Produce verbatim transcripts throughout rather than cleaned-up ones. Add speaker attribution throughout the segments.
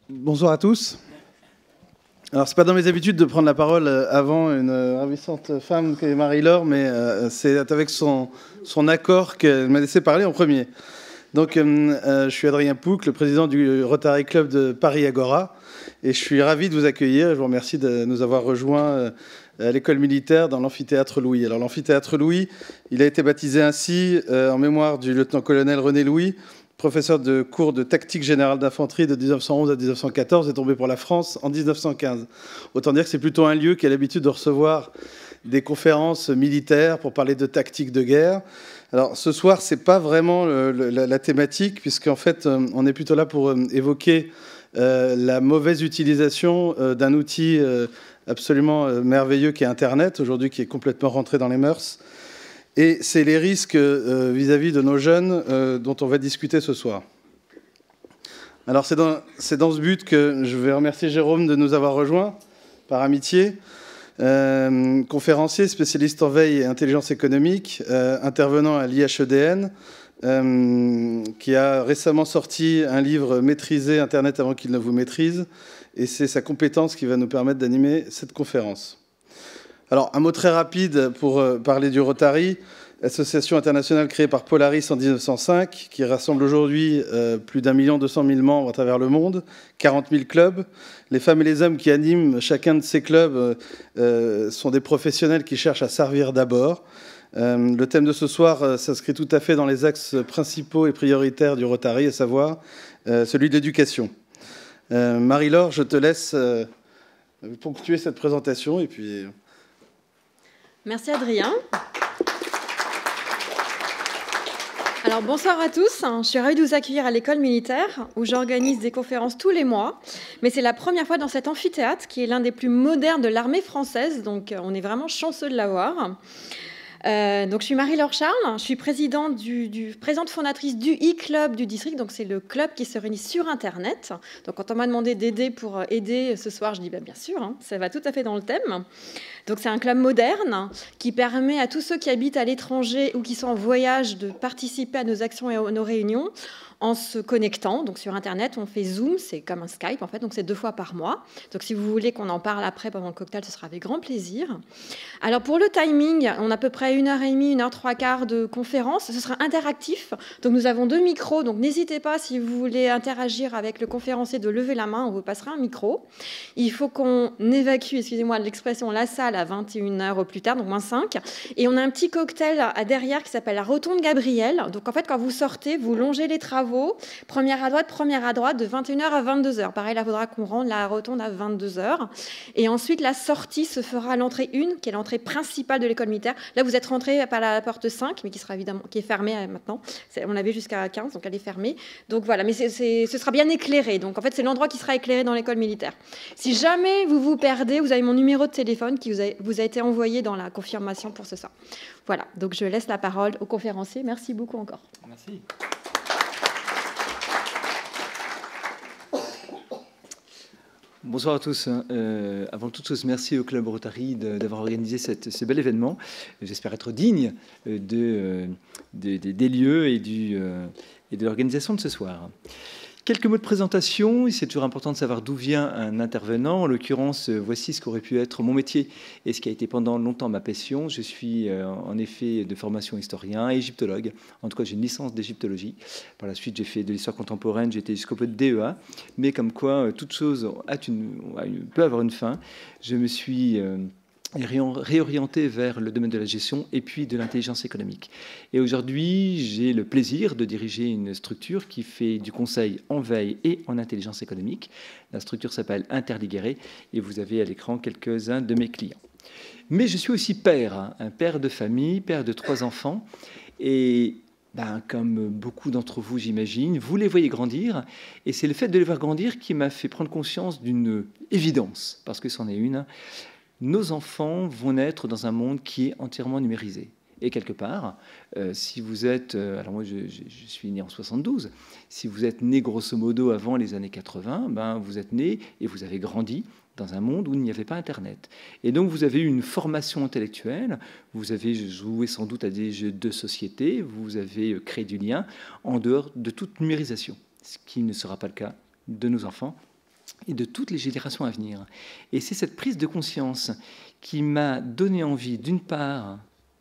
Speaker 1: Bonsoir à tous. Alors, c'est pas dans mes habitudes de prendre la parole avant une ravissante femme qui est Marie-Laure, mais euh, c'est avec son, son accord qu'elle m'a laissé parler en premier. Donc, euh, je suis Adrien Pouc, le président du Rotary Club de Paris Agora, et je suis ravi de vous accueillir. Je vous remercie de nous avoir rejoints à l'école militaire dans l'amphithéâtre Louis. Alors, l'amphithéâtre Louis, il a été baptisé ainsi euh, en mémoire du lieutenant-colonel René Louis, professeur de cours de tactique générale d'infanterie de mille neuf cent onze à mille neuf cent quatorze, est tombé pour la France en mille neuf cent quinze. Autant dire que c'est plutôt un lieu qui a l'habitude de recevoir des conférences militaires pour parler de tactique de guerre. Alors ce soir, ce n'est pas vraiment le, le, la, la thématique, puisqu'en fait, on est plutôt là pour évoquer euh, la mauvaise utilisation euh, d'un outil euh, absolument euh, merveilleux qui est Internet, aujourd'hui qui est complètement rentré dans les mœurs. Et c'est les risques euh, vis-à-vis de nos jeunes euh, dont on va discuter ce soir. Alors c'est dans, c'est dans ce but que je vais remercier Jérôme de nous avoir rejoints par amitié. Euh, conférencier, spécialiste en veille et intelligence économique, euh, intervenant à l'I H E D N, euh, qui a récemment sorti un livre « Maîtriser Internet avant qu'il ne vous maîtrise ». Et c'est sa compétence qui va nous permettre d'animer cette conférence. Alors, un mot très rapide pour euh, parler du Rotary, association internationale créée par Polaris en mille neuf cent cinq, qui rassemble aujourd'hui euh, plus d'un million deux cent mille membres à travers le monde, quarante mille clubs. Les femmes et les hommes qui animent chacun de ces clubs euh, sont des professionnels qui cherchent à servir d'abord. Euh, le thème de ce soir euh, s'inscrit tout à fait dans les axes principaux et prioritaires du Rotary, à savoir euh, celui de l'éducation. Euh, Marie-Laure, je te laisse euh, ponctuer cette présentation et puis...
Speaker 2: Merci Adrien. Alors bonsoir à tous, je suis ravie de vous accueillir à l'école militaire où j'organise des conférences tous les mois. Mais c'est la première fois dans cet amphithéâtre qui est l'un des plus modernes de l'armée française, donc on est vraiment chanceux de l'avoir. Euh, donc je suis Marie-Laure Charles, je suis présidente, du, du, présidente fondatrice du e-club du district, donc c'est le club qui se réunit sur Internet. Donc quand on m'a demandé d'aider pour aider ce soir, je dis bah, bien sûr, hein, ça va tout à fait dans le thème. Donc c'est un club moderne qui permet à tous ceux qui habitent à l'étranger ou qui sont en voyage de participer à nos actions et à nos réunions en se connectant. Donc sur Internet, on fait Zoom, c'est comme un Skype en fait, donc c'est deux fois par mois. Donc si vous voulez qu'on en parle après pendant le cocktail, ce sera avec grand plaisir. Alors pour le timing, on a à peu près une heure et demie, une heure trois quarts de conférence. Ce sera interactif. Donc nous avons deux micros, donc n'hésitez pas si vous voulez interagir avec le conférencier de lever la main, on vous passera un micro. Il faut qu'on évacue, excusez-moi l'expression, la salle à vingt et une heures au plus tard, donc moins cinq. Et on a un petit cocktail à derrière qui s'appelle la Rotonde Gabriel. Donc en fait, quand vous sortez, vous longez les travaux. Première à droite, première à droite, de vingt et une heures à vingt-deux heures. Pareil, là, il faudra qu'on rende la rotonde à vingt-deux heures. Et ensuite, la sortie se fera à l'entrée un, qui est l'entrée principale de l'école militaire. Là, vous êtes rentré par la porte cinq, mais qui sera évidemment qui est fermée maintenant. On l'avait jusqu'à quinze, donc elle est fermée. Donc voilà, mais c'est, c'est, ce sera bien éclairé. Donc en fait, c'est l'endroit qui sera éclairé dans l'école militaire. Si jamais vous vous perdez, vous avez mon numéro de téléphone qui vous a, vous a été envoyé dans la confirmation pour ce soir. Voilà, donc je laisse la parole au conférencier. Merci beaucoup encore.
Speaker 3: Merci. Bonsoir à tous. Euh, avant toute chose, merci au Club Rotary de, d'avoir organisé cette, ce bel événement. J'espère être digne de, de, de, des lieux et, du, et de l'organisation de ce soir. Quelques mots de présentation. C'est toujours important de savoir d'où vient un intervenant. En l'occurrence, voici ce qu'aurait pu être mon métier et ce qui a été pendant longtemps ma passion. Je suis en effet de formation historien et égyptologue. En tout cas, j'ai une licence d'égyptologie. Par la suite, j'ai fait de l'histoire contemporaine. J'ai été jusqu'au peu de D E A. Mais comme quoi, toute chose a une, peut avoir une fin. Je me suis... réorienté vers le domaine de la gestion et puis de l'intelligence économique. Et aujourd'hui, j'ai le plaisir de diriger une structure qui fait du conseil en veille et en intelligence économique. La structure s'appelle Interligéré et vous avez à l'écran quelques-uns de mes clients. Mais je suis aussi père, hein, un père de famille, père de trois enfants. Et ben, comme beaucoup d'entre vous, j'imagine, vous les voyez grandir. Et c'est le fait de les voir grandir qui m'a fait prendre conscience d'une évidence, parce que c'en est une. Nos enfants vont naître dans un monde qui est entièrement numérisé. Et quelque part, euh, si vous êtes... Euh, alors moi, je, je, je suis né en soixante-douze. Si vous êtes né grosso modo avant les années quatre-vingts, ben, vous êtes né et vous avez grandi dans un monde où il n'y avait pas Internet. Et donc, vous avez eu une formation intellectuelle, vous avez joué sans doute à des jeux de société, vous avez créé du lien en dehors de toute numérisation, ce qui ne sera pas le cas de nos enfants et de toutes les générations à venir. Et c'est cette prise de conscience qui m'a donné envie, d'une part,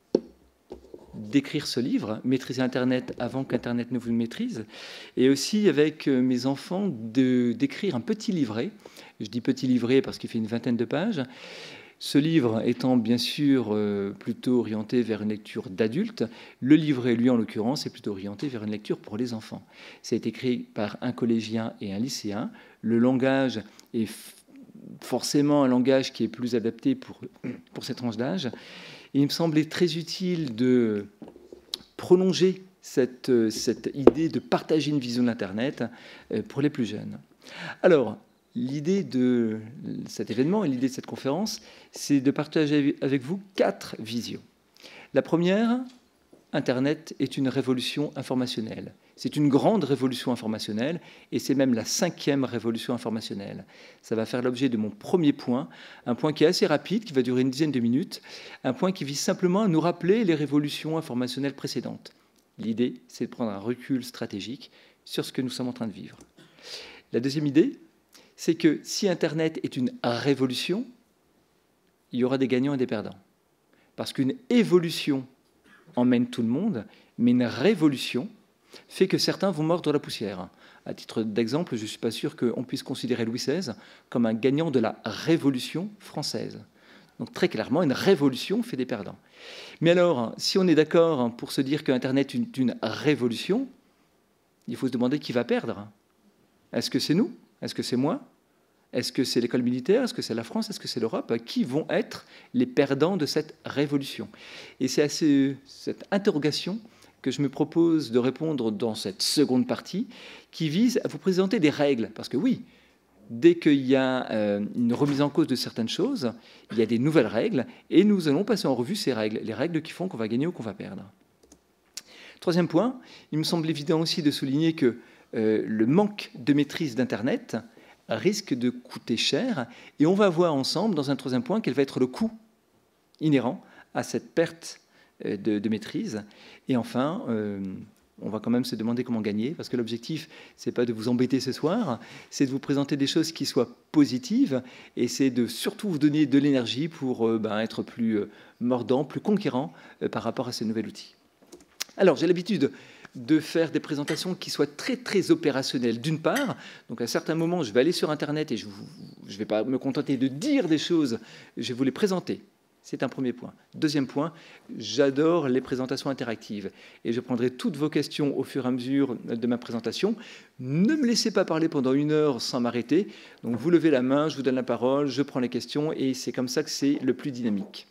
Speaker 3: d'écrire ce livre, Maîtriser Internet avant qu'Internet ne vous le maîtrise, et aussi avec mes enfants d'écrire un petit livret. Je dis petit livret parce qu'il fait une vingtaine de pages. Ce livre étant bien sûr euh, plutôt orienté vers une lecture d'adulte, le livret, lui en l'occurrence, est plutôt orienté vers une lecture pour les enfants. Ça a été écrit par un collégien et un lycéen. Le langage est forcément un langage qui est plus adapté pour, pour cette tranche d'âge. Et il me semblait très utile de prolonger cette, cette idée de partager une vision de l'Internet pour les plus jeunes. Alors, l'idée de cet événement et l'idée de cette conférence, c'est de partager avec vous quatre visions. La première, Internet est une révolution informationnelle. C'est une grande révolution informationnelle et c'est même la cinquième révolution informationnelle. Ça va faire l'objet de mon premier point, un point qui est assez rapide, qui va durer une dizaine de minutes, un point qui vise simplement à nous rappeler les révolutions informationnelles précédentes. L'idée, c'est de prendre un recul stratégique sur ce que nous sommes en train de vivre. La deuxième idée, c'est que si Internet est une révolution, il y aura des gagnants et des perdants. Parce qu'une évolution emmène tout le monde, mais une révolution fait que certains vont mordre la poussière. À titre d'exemple, je ne suis pas sûr qu'on puisse considérer Louis seize comme un gagnant de la Révolution française. Donc très clairement, une révolution fait des perdants. Mais alors, si on est d'accord pour se dire qu'Internet est une révolution, il faut se demander qui va perdre. Est-ce que c'est nous ? Est-ce que c'est moi ? Est-ce que c'est l'école militaire ? Est-ce que c'est la France ? Est-ce que c'est l'Europe ? Qui vont être les perdants de cette révolution ? Et c'est à ce, cette interrogation que je me propose de répondre dans cette seconde partie, qui vise à vous présenter des règles. Parce que oui, dès qu'il y a euh, une remise en cause de certaines choses, il y a des nouvelles règles, et nous allons passer en revue ces règles, les règles qui font qu'on va gagner ou qu'on va perdre. Troisième point, il me semble évident aussi de souligner que euh, le manque de maîtrise d'Internet risque de coûter cher, et on va voir ensemble, dans un troisième point, quel va être le coût inhérent à cette perte de, de maîtrise. Et enfin, euh, on va quand même se demander comment gagner, parce que l'objectif, c'est pas de vous embêter ce soir, c'est de vous présenter des choses qui soient positives, et c'est de surtout vous donner de l'énergie pour euh, ben, être plus euh, mordant, plus conquérant euh, par rapport à ce nouvel outil. Alors, j'ai l'habitude de faire des présentations qui soient très, très opérationnelles, d'une part. Donc, à certains moments, je vais aller sur Internet et je ne vais pas me contenter de dire des choses, je vais vous les présenter. C'est un premier point. Deuxième point, j'adore les présentations interactives. Et je prendrai toutes vos questions au fur et à mesure de ma présentation. Ne me laissez pas parler pendant une heure sans m'arrêter. Donc, vous levez la main, je vous donne la parole, je prends les questions, et c'est comme ça que c'est le plus dynamique.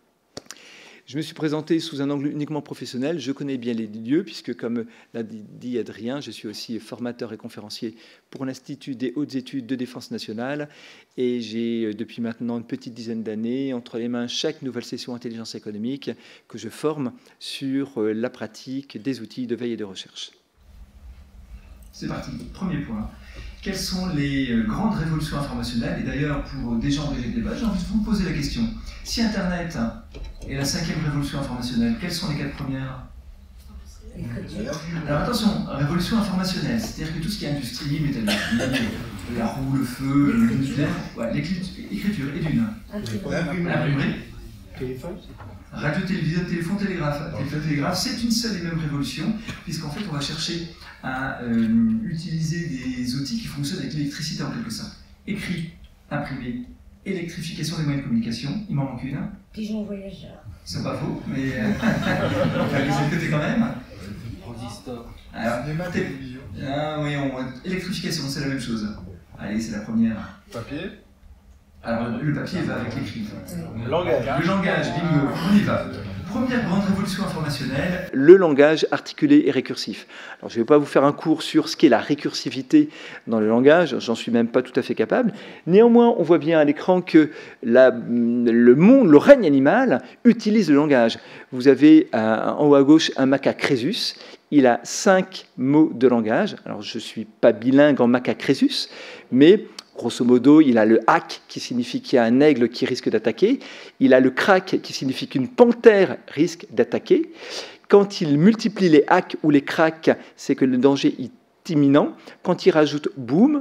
Speaker 3: Je me suis présenté sous un angle uniquement professionnel. Je connais bien les lieux, puisque, comme l'a dit Adrien, je suis aussi formateur et conférencier pour l'Institut des hautes études de défense nationale. Et j'ai, depuis maintenant une petite dizaine d'années, entre les mains chaque nouvelle session intelligence économique que je forme sur la pratique des outils de veille et de recherche. C'est parti. Premier point. Quelles sont les grandes révolutions informationnelles? Et d'ailleurs, pour déjà engager le débat, j'ai envie de vous poser la question. Si Internet est la cinquième révolution informationnelle, quelles sont les quatre premières? Alors attention, révolution informationnelle, c'est-à-dire que tout ce qui est industrie, métallurgie, la roue, le feu, le nucléaire, ouais, l'écriture et d'une. L'imprimerie. Téléphone. Radio, télévision, téléphone, télégraphe. Téléphone, télégraphe, c'est une seule et même révolution, puisqu'en fait, on va chercher à euh, utiliser des outils qui fonctionnent avec l'électricité en quelque sorte. Écrit, imprimé, électrification des moyens de communication, il m'en manque une.
Speaker 4: Pigeon voyageur.
Speaker 3: C'est pas faux, mais on va laisser de côté quand même.
Speaker 4: Transistor.
Speaker 3: Alors, ah, oui, on... électrification, c'est la même chose. Allez, c'est la première.
Speaker 5: Papier.
Speaker 3: Alors, le papier va avec l'écrit.
Speaker 5: Le langage.
Speaker 3: Le langage, bingo, on y va. Première grande révolution informationnelle, le langage articulé et récursif. Alors, je ne vais pas vous faire un cours sur ce qu'est la récursivité dans le langage, j'en suis même pas tout à fait capable. Néanmoins, on voit bien à l'écran que la, le monde, le règne animal utilise le langage. Vous avez en haut à gauche un macaque Rhésus. Il a cinq mots de langage. Alors, je ne suis pas bilingue en macaque Rhésus, mais grosso modo, il a le hack qui signifie qu'il y a un aigle qui risque d'attaquer. Il a le crack qui signifie qu'une panthère risque d'attaquer. Quand il multiplie les hacks ou les cracks, c'est que le danger est imminent. Quand il rajoute boom,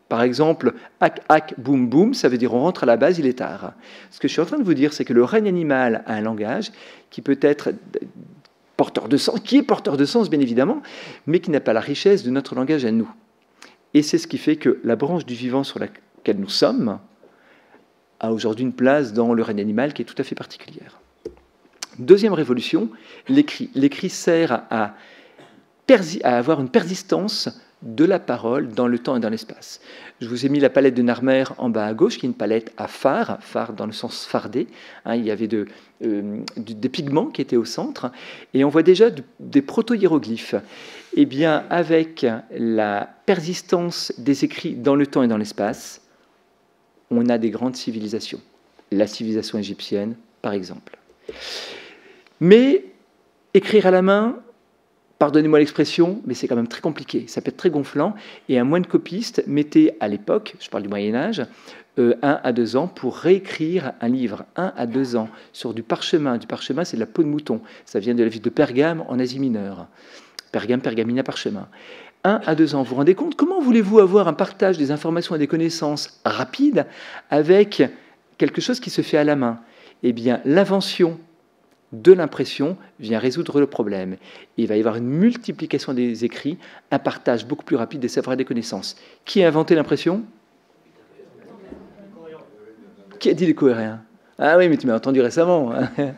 Speaker 3: Par exemple, hack, hack, boum, boum, ça veut dire on rentre à la base, il est tard. Ce que je suis en train de vous dire, c'est que le règne animal a un langage qui peut être porteur de sens, qui est porteur de sens, bien évidemment, mais qui n'a pas la richesse de notre langage à nous. Et c'est ce qui fait que la branche du vivant sur laquelle nous sommes a aujourd'hui une place dans le règne animal qui est tout à fait particulière. Deuxième révolution, l'écrit. L'écrit sert à, à avoir une persistance de la parole dans le temps et dans l'espace. Je vous ai mis la palette de Narmer en bas à gauche, qui est une palette à phare, phare dans le sens fardé. Hein, il y avait de, euh, des pigments qui étaient au centre, et on voit déjà de, des proto-hiéroglyphes. Eh bien, avec la persistance des écrits dans le temps et dans l'espace, on a des grandes civilisations. La civilisation égyptienne, par exemple. Mais écrire à la main, pardonnez-moi l'expression, mais c'est quand même très compliqué. Ça peut être très gonflant. Et un moine copiste mettait à l'époque, je parle du Moyen-Âge, euh, un à deux ans pour réécrire un livre. Un à deux ans sur du parchemin. Du parchemin, c'est de la peau de mouton. Ça vient de la ville de Pergame en Asie mineure. Pergame, Pergamina, parchemin. Un à deux ans. Vous vous rendez compte? Comment voulez-vous avoir un partage des informations et des connaissances rapides avec quelque chose qui se fait à la main? Eh bien, l'invention de l'impression vient résoudre le problème. Et il va y avoir une multiplication des écrits, un partage beaucoup plus rapide des savoirs et des connaissances. Qui a inventé l'impression? Qui a dit les Coréens? Ah oui, mais tu m'as entendu récemment.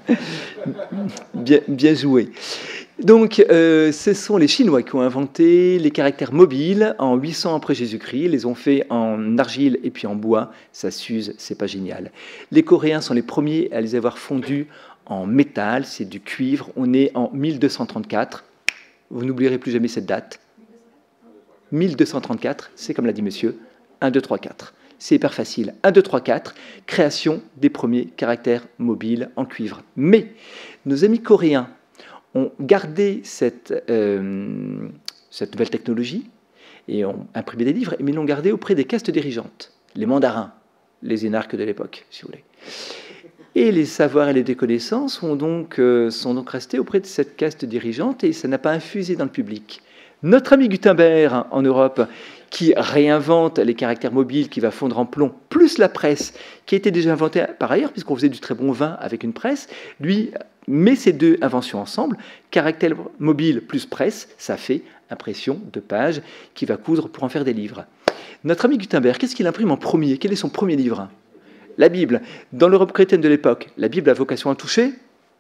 Speaker 3: bien, bien joué. Donc, euh, ce sont les Chinois qui ont inventé les caractères mobiles en huit cents après Jésus-Christ. Ils les ont fait en argile et puis en bois. Ça s'use, c'est pas génial. Les Coréens sont les premiers à les avoir fondus en métal, c'est du cuivre. On est en mille deux cent trente-quatre. Vous n'oublierez plus jamais cette date. mille deux cent trente-quatre, c'est comme l'a dit monsieur, un, deux, trois, quatre. C'est hyper facile. un, deux, trois, quatre, création des premiers caractères mobiles en cuivre. Mais nos amis coréens ont gardé cette, euh, cette nouvelle technologie et ont imprimé des livres, mais ils l'ont gardé auprès des castes dirigeantes, les mandarins, les énarques de l'époque, si vous voulez. Et les savoirs et les connaissances sont donc, euh, sont donc restés auprès de cette caste dirigeante et ça n'a pas infusé dans le public. Notre ami Gutenberg en Europe, qui réinvente les caractères mobiles, qui va fondre en plomb, plus la presse, qui a été déjà inventée par ailleurs, puisqu'on faisait du très bon vin avec une presse, lui met ces deux inventions ensemble, caractère mobile plus presse, ça fait impression de pages qui va coudre pour en faire des livres. Notre ami Gutenberg, qu'est-ce qu'il imprime en premier? Quel est son premier livre? La Bible. Dans l'Europe chrétienne de l'époque, la Bible a vocation à toucher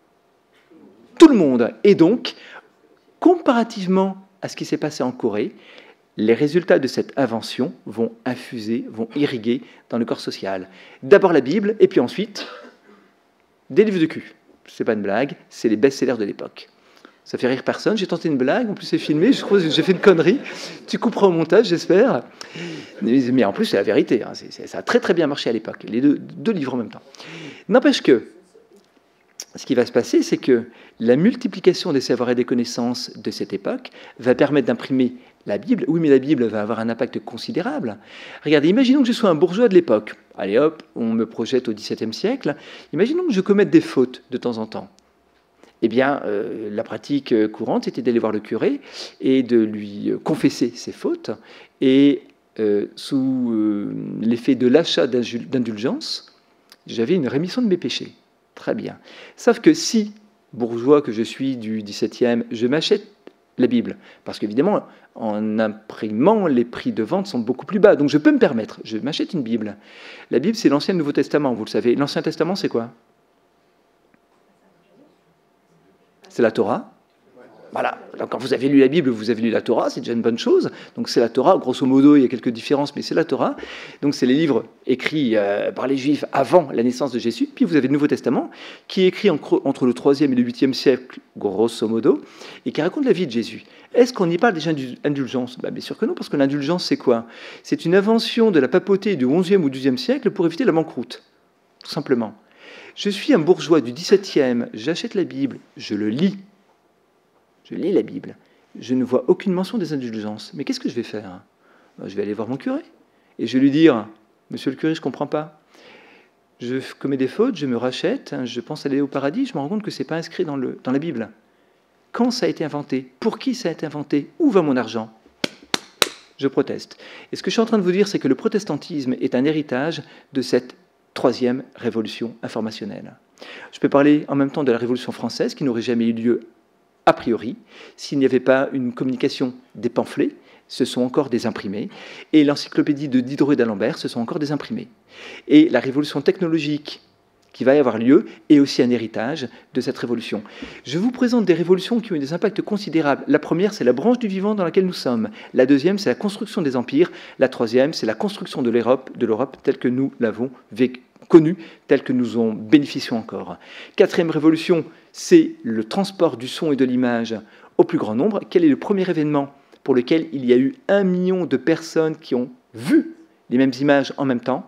Speaker 3: tout le monde. Et donc, comparativement à ce qui s'est passé en Corée, les résultats de cette invention vont infuser, vont irriguer dans le corps social. D'abord la Bible, et puis ensuite, des livres de cul. C'est pas une blague, c'est les best-sellers de l'époque. Ça fait rire personne, j'ai tenté une blague, en plus c'est filmé, je crois que j'ai fait une connerie. Tu couperas au montage, j'espère. Mais en plus, c'est la vérité, hein. c'est, c'est, ça a très très bien marché à l'époque, les deux, deux livres en même temps. N'empêche que, ce qui va se passer, c'est que la multiplication des savoirs et des connaissances de cette époque va permettre d'imprimer la Bible. Oui, mais la Bible va avoir un impact considérable. Regardez, imaginons que je sois un bourgeois de l'époque. Allez hop, on me projette au dix-septième siècle. Imaginons que je commette des fautes de temps en temps. Eh bien, euh, la pratique courante était d'aller voir le curé et de lui confesser ses fautes. Et euh, sous euh, l'effet de l'achat d'indulgence, j'avais une rémission de mes péchés. Très bien. Sauf que si, bourgeois que je suis du dix-septième, je m'achète la Bible, parce qu'évidemment, en imprimant, les prix de vente sont beaucoup plus bas. Donc je peux me permettre, je m'achète une Bible. La Bible, c'est l'Ancien et le Nouveau Testament, vous le savez. L'Ancien Testament, c'est quoi? C'est la Torah. Voilà. Donc, quand vous avez lu la Bible, vous avez lu la Torah, c'est déjà une bonne chose. Donc c'est la Torah, grosso modo, il y a quelques différences, mais c'est la Torah. Donc c'est les livres écrits euh, par les Juifs avant la naissance de Jésus. Puis vous avez le Nouveau Testament, qui est écrit en, entre le troisième et le huitième siècle, grosso modo, et qui raconte la vie de Jésus. Est-ce qu'on y parle déjà d'indulgence? Ben, bien sûr que non, parce que l'indulgence, c'est quoi? C'est une invention de la papauté du onzième ou douzième siècle pour éviter la banqueroute, tout simplement. Je suis un bourgeois du dix-septième, j'achète la Bible, je le lis. Je lis la Bible. Je ne vois aucune mention des indulgences. Mais qu'est-ce que je vais faire? Je vais aller voir mon curé. Et je vais lui dire, monsieur le curé, je ne comprends pas. Je commets des fautes, je me rachète, je pense aller au paradis, je me rends compte que ce n'est pas inscrit dans, le, dans la Bible. Quand ça a été inventé? Pour qui ça a été inventé? Où va mon argent? je proteste. Et ce que je suis en train de vous dire, c'est que le protestantisme est un héritage de cette troisième révolution informationnelle. Je peux parler en même temps de la Révolution française, qui n'aurait jamais eu lieu a priori, s'il n'y avait pas une communication des pamphlets, ce sont encore des imprimés, et l'encyclopédie de Diderot et d'Alembert, ce sont encore des imprimés. Et la révolution technologique qui va y avoir lieu est aussi un héritage de cette révolution. Je vous présente des révolutions qui ont eu des impacts considérables. La première, c'est la branche du vivant dans laquelle nous sommes. La deuxième, c'est la construction des empires. La troisième, c'est la construction de l'Europe, de l'Europe telle que nous l'avons connue, telle que nous en bénéficions encore. Quatrième révolution, c'est le transport du son et de l'image au plus grand nombre. Quel est le premier événement pour lequel il y a eu un million de personnes qui ont vu les mêmes images en même temps?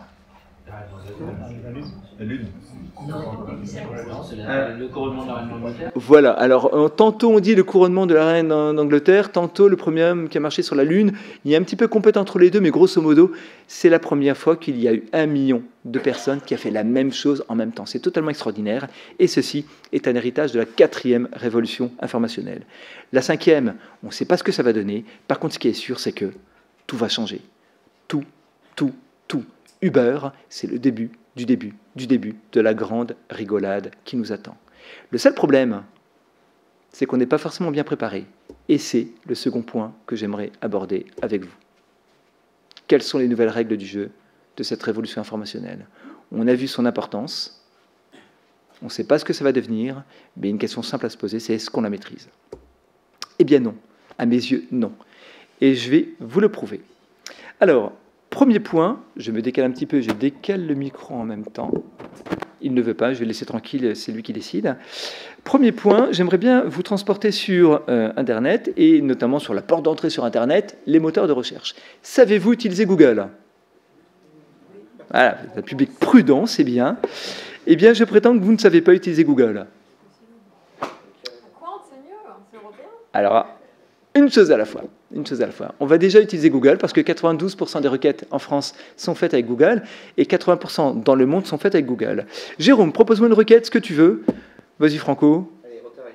Speaker 5: La Lune.
Speaker 4: Non, c'est le couronnement de la reine d'Angleterre.
Speaker 3: Voilà, alors tantôt on dit le couronnement de la reine d'Angleterre, tantôt le premier homme qui a marché sur la Lune. Il y a un petit peu compète entre les deux, mais grosso modo, c'est la première fois qu'il y a eu un million de personnes qui a fait la même chose en même temps. C'est totalement extraordinaire, et ceci est un héritage de la quatrième révolution informationnelle. La cinquième, on ne sait pas ce que ça va donner. Par contre, ce qui est sûr, c'est que tout va changer. Tout, tout, tout. Uber, c'est le début du début, du début de la grande rigolade qui nous attend. Le seul problème, c'est qu'on n'est pas forcément bien préparé. Et c'est le second point que j'aimerais aborder avec vous. Quelles sont les nouvelles règles du jeu de cette révolution informationnelle? On a vu son importance, on ne sait pas ce que ça va devenir, mais une question simple à se poser, c'est est-ce qu'on la maîtrise? Eh bien non, à mes yeux, non. Et je vais vous le prouver. Alors, premier point, je me décale un petit peu, je décale le micro en même temps. Il ne veut pas, je vais le laisser tranquille, c'est lui qui décide. Premier point, j'aimerais bien vous transporter sur euh, Internet, et notamment sur la porte d'entrée sur Internet, les moteurs de recherche. Savez-vous utiliser Google? Voilà, un public prudent, c'est bien. Eh bien, je prétends que vous ne savez pas utiliser Google.
Speaker 2: Quoi, c'est mieux, c'est européen.
Speaker 3: Alors, une chose à la fois. Une chose à la fois. On va déjà utiliser Google parce que quatre-vingt-douze pour cent des requêtes en France sont faites avec Google et quatre-vingts pour cent dans le monde sont faites avec Google. Jérôme, propose-moi une requête, ce que tu veux. Vas-y, Franco.
Speaker 6: Allez, Rotary.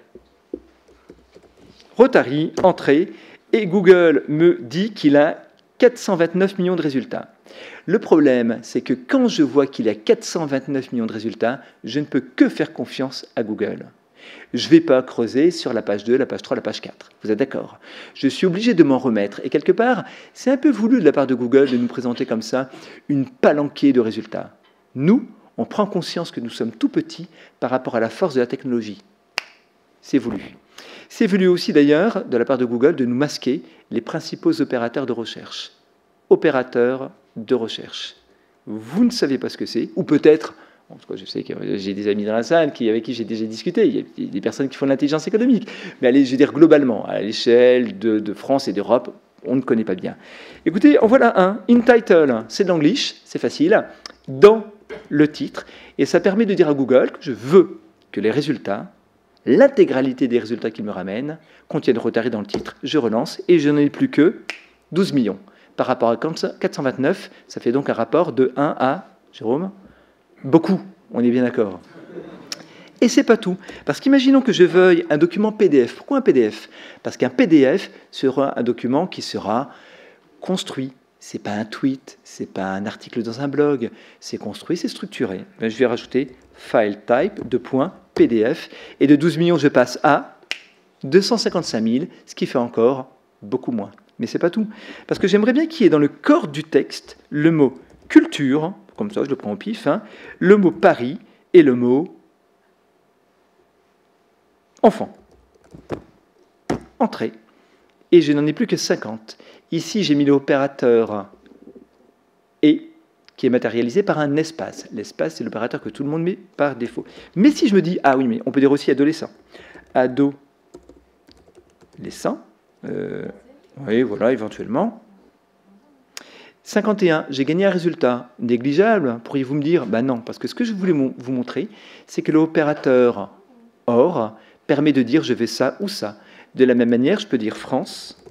Speaker 3: Rotary, entrée, et Google me dit qu'il a quatre cent vingt-neuf millions de résultats. Le problème, c'est que quand je vois qu'il a quatre cent vingt-neuf millions de résultats, je ne peux que faire confiance à Google. Je ne vais pas creuser sur la page deux, la page trois, la page quatre. Vous êtes d'accord? Je suis obligé de m'en remettre. Et quelque part, c'est un peu voulu de la part de Google de nous présenter comme ça une palanquée de résultats. Nous, on prend conscience que nous sommes tout petits par rapport à la force de la technologie. C'est voulu. C'est voulu aussi d'ailleurs, de la part de Google, de nous masquer les principaux opérateurs de recherche. Opérateurs de recherche. Vous ne savez pas ce que c'est, ou peut-être... En tout cas, je sais que j'ai des amis dans la salle qui, avec qui j'ai déjà discuté. Il y a des personnes qui font de l'intelligence économique. Mais allez, je veux dire globalement, à l'échelle de, de France et d'Europe, on ne connaît pas bien. Écoutez, en voilà un. In title, c'est de l'anglish, c'est facile, dans le titre. Et ça permet de dire à Google que je veux que les résultats, l'intégralité des résultats qu'il me ramène, contiennent Rotary dans le titre. Je relance et je n'en ai plus que douze millions. Par rapport à quatre cent vingt-neuf, ça fait donc un rapport de un à, Jérôme, beaucoup, on est bien d'accord. Et c'est pas tout. Parce qu'imaginons que je veuille un document P D F. Pourquoi un P D F? Parce qu'un P D F sera un document qui sera construit. Ce n'est pas un tweet, ce n'est pas un article dans un blog. C'est construit, c'est structuré. Je vais rajouter file type de point P D F. Et de douze millions, je passe à deux cent cinquante-cinq mille, ce qui fait encore beaucoup moins. Mais ce n'est pas tout. Parce que j'aimerais bien qu'il y ait dans le corps du texte le mot culture, comme ça je le prends au pif, hein, le mot Paris et le mot enfant. Entrée. Et je n'en ai plus que cinquante. Ici, j'ai mis l'opérateur et qui est matérialisé par un espace. L'espace, c'est l'opérateur que tout le monde met par défaut. Mais si je me dis, ah oui, mais on peut dire aussi adolescent. Adolescent. Euh, oui, voilà, éventuellement. cinquante et un, j'ai gagné un résultat négligeable. Pourriez-vous me dire? Ben non, parce que ce que je voulais vous montrer, c'est que l'opérateur OR permet de dire je vais ça ou ça. De la même manière, je peux dire France,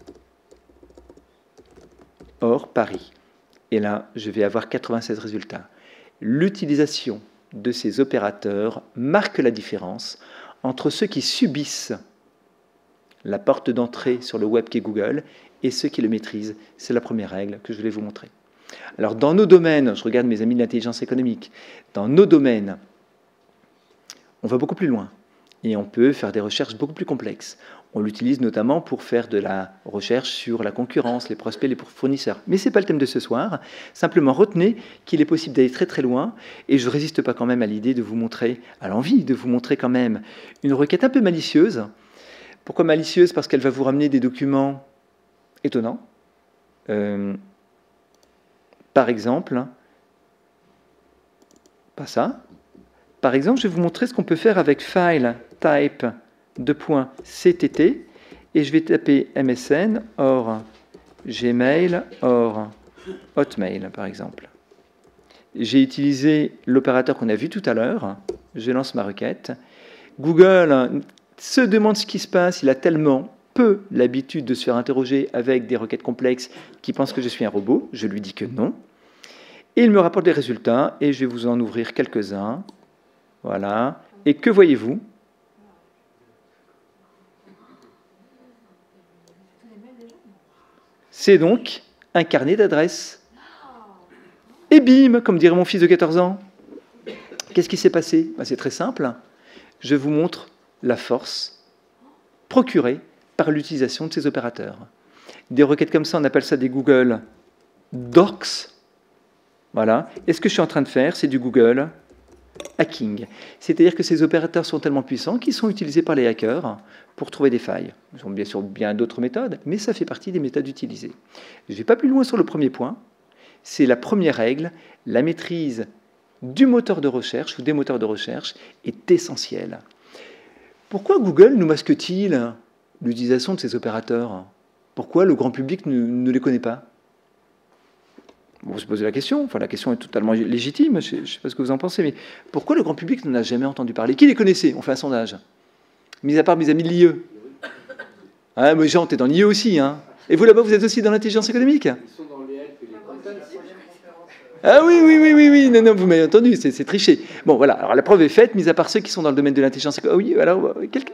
Speaker 3: OR Paris. Et là, je vais avoir quatre-vingt-seize résultats. L'utilisation de ces opérateurs marque la différence entre ceux qui subissent la porte d'entrée sur le web qui est Google, et ceux qui le maîtrisent. C'est la première règle que je voulais vous montrer. Alors, dans nos domaines, je regarde mes amis de l'intelligence économique, dans nos domaines, on va beaucoup plus loin. Et on peut faire des recherches beaucoup plus complexes. On l'utilise notamment pour faire de la recherche sur la concurrence, les prospects, les fournisseurs. Mais ce n'est pas le thème de ce soir. Simplement, retenez qu'il est possible d'aller très très loin. Et je ne résiste pas quand même à l'idée de vous montrer, à l'envie de vous montrer quand même une requête un peu malicieuse. Pourquoi malicieuse? Parce qu'elle va vous ramener des documents étonnants. Euh, par exemple, pas ça. Par exemple, je vais vous montrer ce qu'on peut faire avec file type de point C T T et je vais taper M S N or Gmail or Hotmail par exemple. J'ai utilisé l'opérateur qu'on a vu tout à l'heure. Je lance ma requête. Google se demande ce qui se passe. Il a tellement peu l'habitude de se faire interroger avec des requêtes complexes qu'il pense que je suis un robot. Je lui dis que non. Et il me rapporte les résultats et je vais vous en ouvrir quelques-uns. Voilà. Et que voyez-vous? C'est donc un carnet d'adresses. Et bim, comme dirait mon fils de quatorze ans. Qu'est-ce qui s'est passé? Ben, c'est très simple. Je vous montre la force procurée par l'utilisation de ces opérateurs. Des requêtes comme ça, on appelle ça des Google Docs. Voilà. Et ce que je suis en train de faire, c'est du Google hacking. C'est-à-dire que ces opérateurs sont tellement puissants qu'ils sont utilisés par les hackers pour trouver des failles. Ils ont bien sûr bien d'autres méthodes, mais ça fait partie des méthodes utilisées. Je ne vais pas plus loin sur le premier point. C'est la première règle. La maîtrise du moteur de recherche ou des moteurs de recherche est essentielle. Pourquoi Google nous masque-t-il l'utilisation de ces opérateurs? Pourquoi le grand public ne, ne les connaît pas? On se pose la question, enfin la question est totalement légitime, je ne sais pas ce que vous en pensez, mais pourquoi le grand public n'en a jamais entendu parler? Qui les connaissait? On fait un sondage. Mis à part mes amis de l'I E. Ah, mais Jean, tu es dans l'I E aussi, hein. Et vous là-bas, vous êtes aussi dans l'intelligence économique? Ils sont dans les help et les... Ah oui, oui, oui, oui, oui, non, non, vous m'avez entendu, c'est triché. Bon, voilà, alors la preuve est faite, mis à part ceux qui sont dans le domaine de l'intelligence économique. Ah oui, alors, quelqu'un?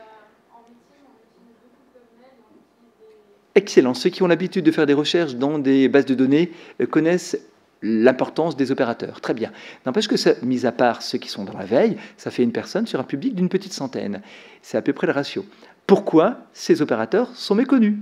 Speaker 3: Excellent. Ceux qui ont l'habitude de faire des recherches dans des bases de données connaissent l'importance des opérateurs. Très bien. N'empêche que, ça, mis à part ceux qui sont dans la veille, ça fait une personne sur un public d'une petite centaine. C'est à peu près le ratio. Pourquoi ces opérateurs sont méconnus?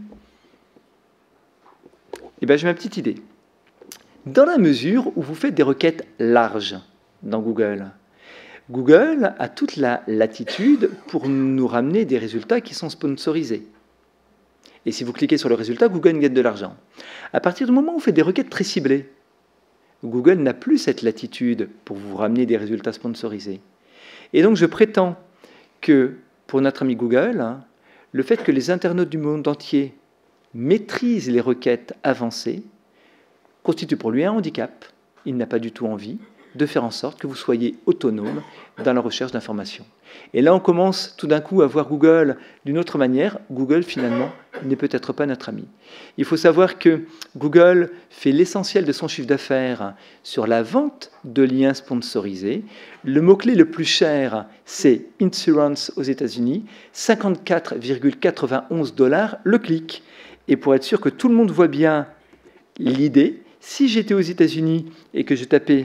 Speaker 3: Eh bien, j'ai ma petite idée. Dans la mesure où vous faites des requêtes larges dans Google, Google a toute la latitude pour nous ramener des résultats qui sont sponsorisés. Et si vous cliquez sur le résultat, Google gagne de l'argent. À partir du moment où vous faites des requêtes très ciblées, Google n'a plus cette latitude pour vous ramener des résultats sponsorisés. Et donc je prétends que pour notre ami Google, hein, le fait que les internautes du monde entier maîtrisent les requêtes avancées constitue pour lui un handicap. Il n'a pas du tout envie de faire en sorte que vous soyez autonome dans la recherche d'informations. Et là, on commence tout d'un coup à voir Google d'une autre manière. Google, finalement, n'est peut-être pas notre ami. Il faut savoir que Google fait l'essentiel de son chiffre d'affaires sur la vente de liens sponsorisés. Le mot-clé le plus cher, c'est « insurance » aux États-Unis, cinquante-quatre virgule quatre-vingt-onze dollars le clic. Et pour être sûr que tout le monde voit bien l'idée, si j'étais aux États-Unis et que je tapais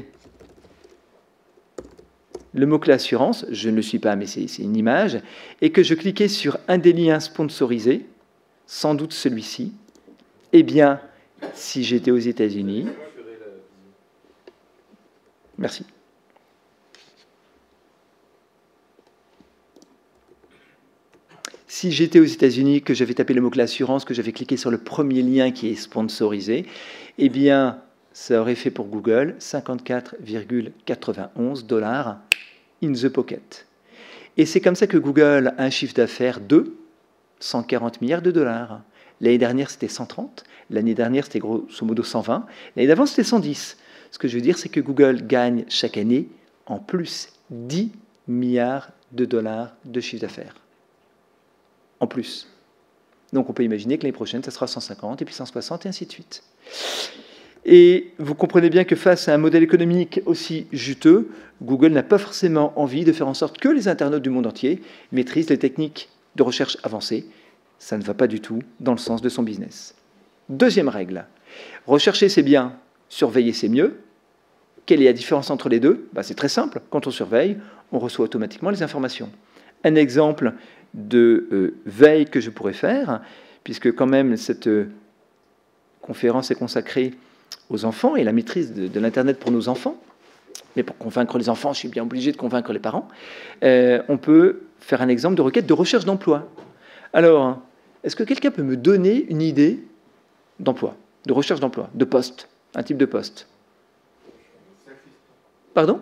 Speaker 3: le mot-clé assurance, je ne le suis pas, mais c'est une image, et que je cliquais sur un des liens sponsorisés, sans doute celui-ci, eh bien, si j'étais aux États-Unis... Merci. Si j'étais aux États-Unis, que j'avais tapé le mot-clé assurance, que j'avais cliqué sur le premier lien qui est sponsorisé, eh bien, ça aurait fait pour Google cinquante-quatre virgule quatre-vingt-onze dollars in the pocket. Et c'est comme ça que Google a un chiffre d'affaires de cent quarante milliards de dollars. L'année dernière, c'était cent trente. L'année dernière, c'était grosso modo cent vingt. L'année d'avant, c'était cent dix. Ce que je veux dire, c'est que Google gagne chaque année, en plus, dix milliards de dollars de chiffre d'affaires. En plus. Donc, on peut imaginer que l'année prochaine, ça sera cent cinquante, et puis cent soixante, et ainsi de suite. Et vous comprenez bien que face à un modèle économique aussi juteux, Google n'a pas forcément envie de faire en sorte que les internautes du monde entier maîtrisent les techniques de recherche avancées ça ne va pas du tout dans le sens de son business. Deuxième règle, rechercher c'est bien, surveiller c'est mieux. Quelle est la différence entre les deux? Ben, c'est très simple, quand on surveille, on reçoit automatiquement les informations. Un exemple de euh, veille que je pourrais faire, puisque quand même cette euh, conférence est consacrée aux enfants et la maîtrise de, de l'Internet pour nos enfants, mais pour convaincre les enfants, je suis bien obligé de convaincre les parents, euh, on peut faire un exemple de requête de recherche d'emploi. Alors, est-ce que quelqu'un peut me donner une idée d'emploi, de recherche d'emploi, de poste, un type de poste? Pardon?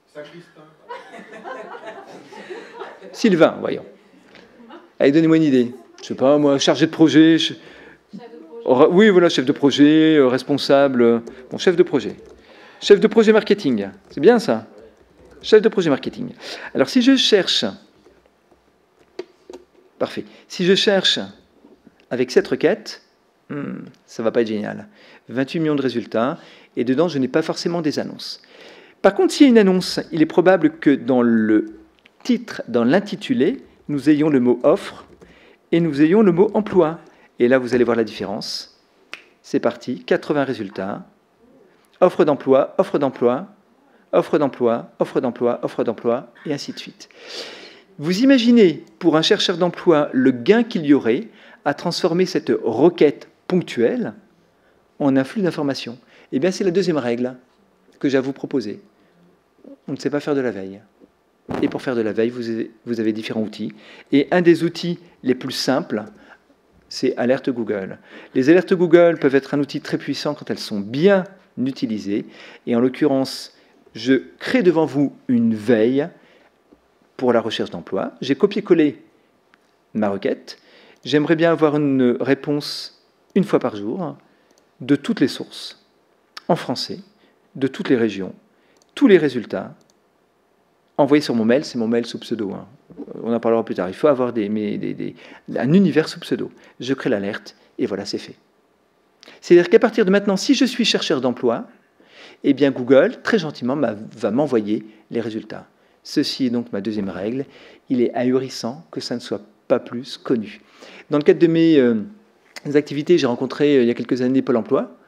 Speaker 3: Sylvain, voyons. Allez, donnez-moi une idée. Je ne sais pas, moi, chargé de projet. Je... Chef de projet. Oui, voilà, chef de projet, euh, responsable. Euh, bon, chef de projet. Chef de projet marketing. C'est bien ça? Chef de projet marketing. Alors, si je cherche... Parfait. Si je cherche avec cette requête, hmm, ça ne va pas être génial. vingt-huit millions de résultats, et dedans, je n'ai pas forcément des annonces. Par contre, s'il y a une annonce, il est probable que dans le titre, dans l'intitulé, nous ayons le mot « offre » et nous ayons le mot « emploi ». Et là, vous allez voir la différence. C'est parti, quatre-vingts résultats. Offre d'emploi, offre d'emploi, offre d'emploi, offre d'emploi, offre d'emploi, et ainsi de suite. Vous imaginez, pour un chercheur d'emploi, le gain qu'il y aurait à transformer cette requête ponctuelle en un flux d'informations. Eh bien, c'est la deuxième règle que j'ai à vous proposer. On ne sait pas faire de la veille. Et pour faire de la veille, vous avez, vous avez différents outils. Et un des outils les plus simples, c'est Alerte Google. Les alertes Google peuvent être un outil très puissant quand elles sont bien utilisées. Et en l'occurrence, je crée devant vous une veille pour la recherche d'emploi. J'ai copié-collé ma requête. J'aimerais bien avoir une réponse une fois par jour de toutes les sources, en français, de toutes les régions, tous les résultats, envoyés sur mon mail. C'est mon mail sous pseudo. Hein. On en parlera plus tard. Il faut avoir des, des, des, un univers sous pseudo. Je crée l'alerte et voilà, c'est fait. C'est-à-dire qu'à partir de maintenant, si je suis chercheur d'emploi, eh bien Google, très gentiment, va m'envoyer les résultats. Ceci est donc ma deuxième règle. Il est ahurissant que ça ne soit pas plus connu. Dans le cadre de mes euh, activités, j'ai rencontré euh, il y a quelques années Pôle emploi,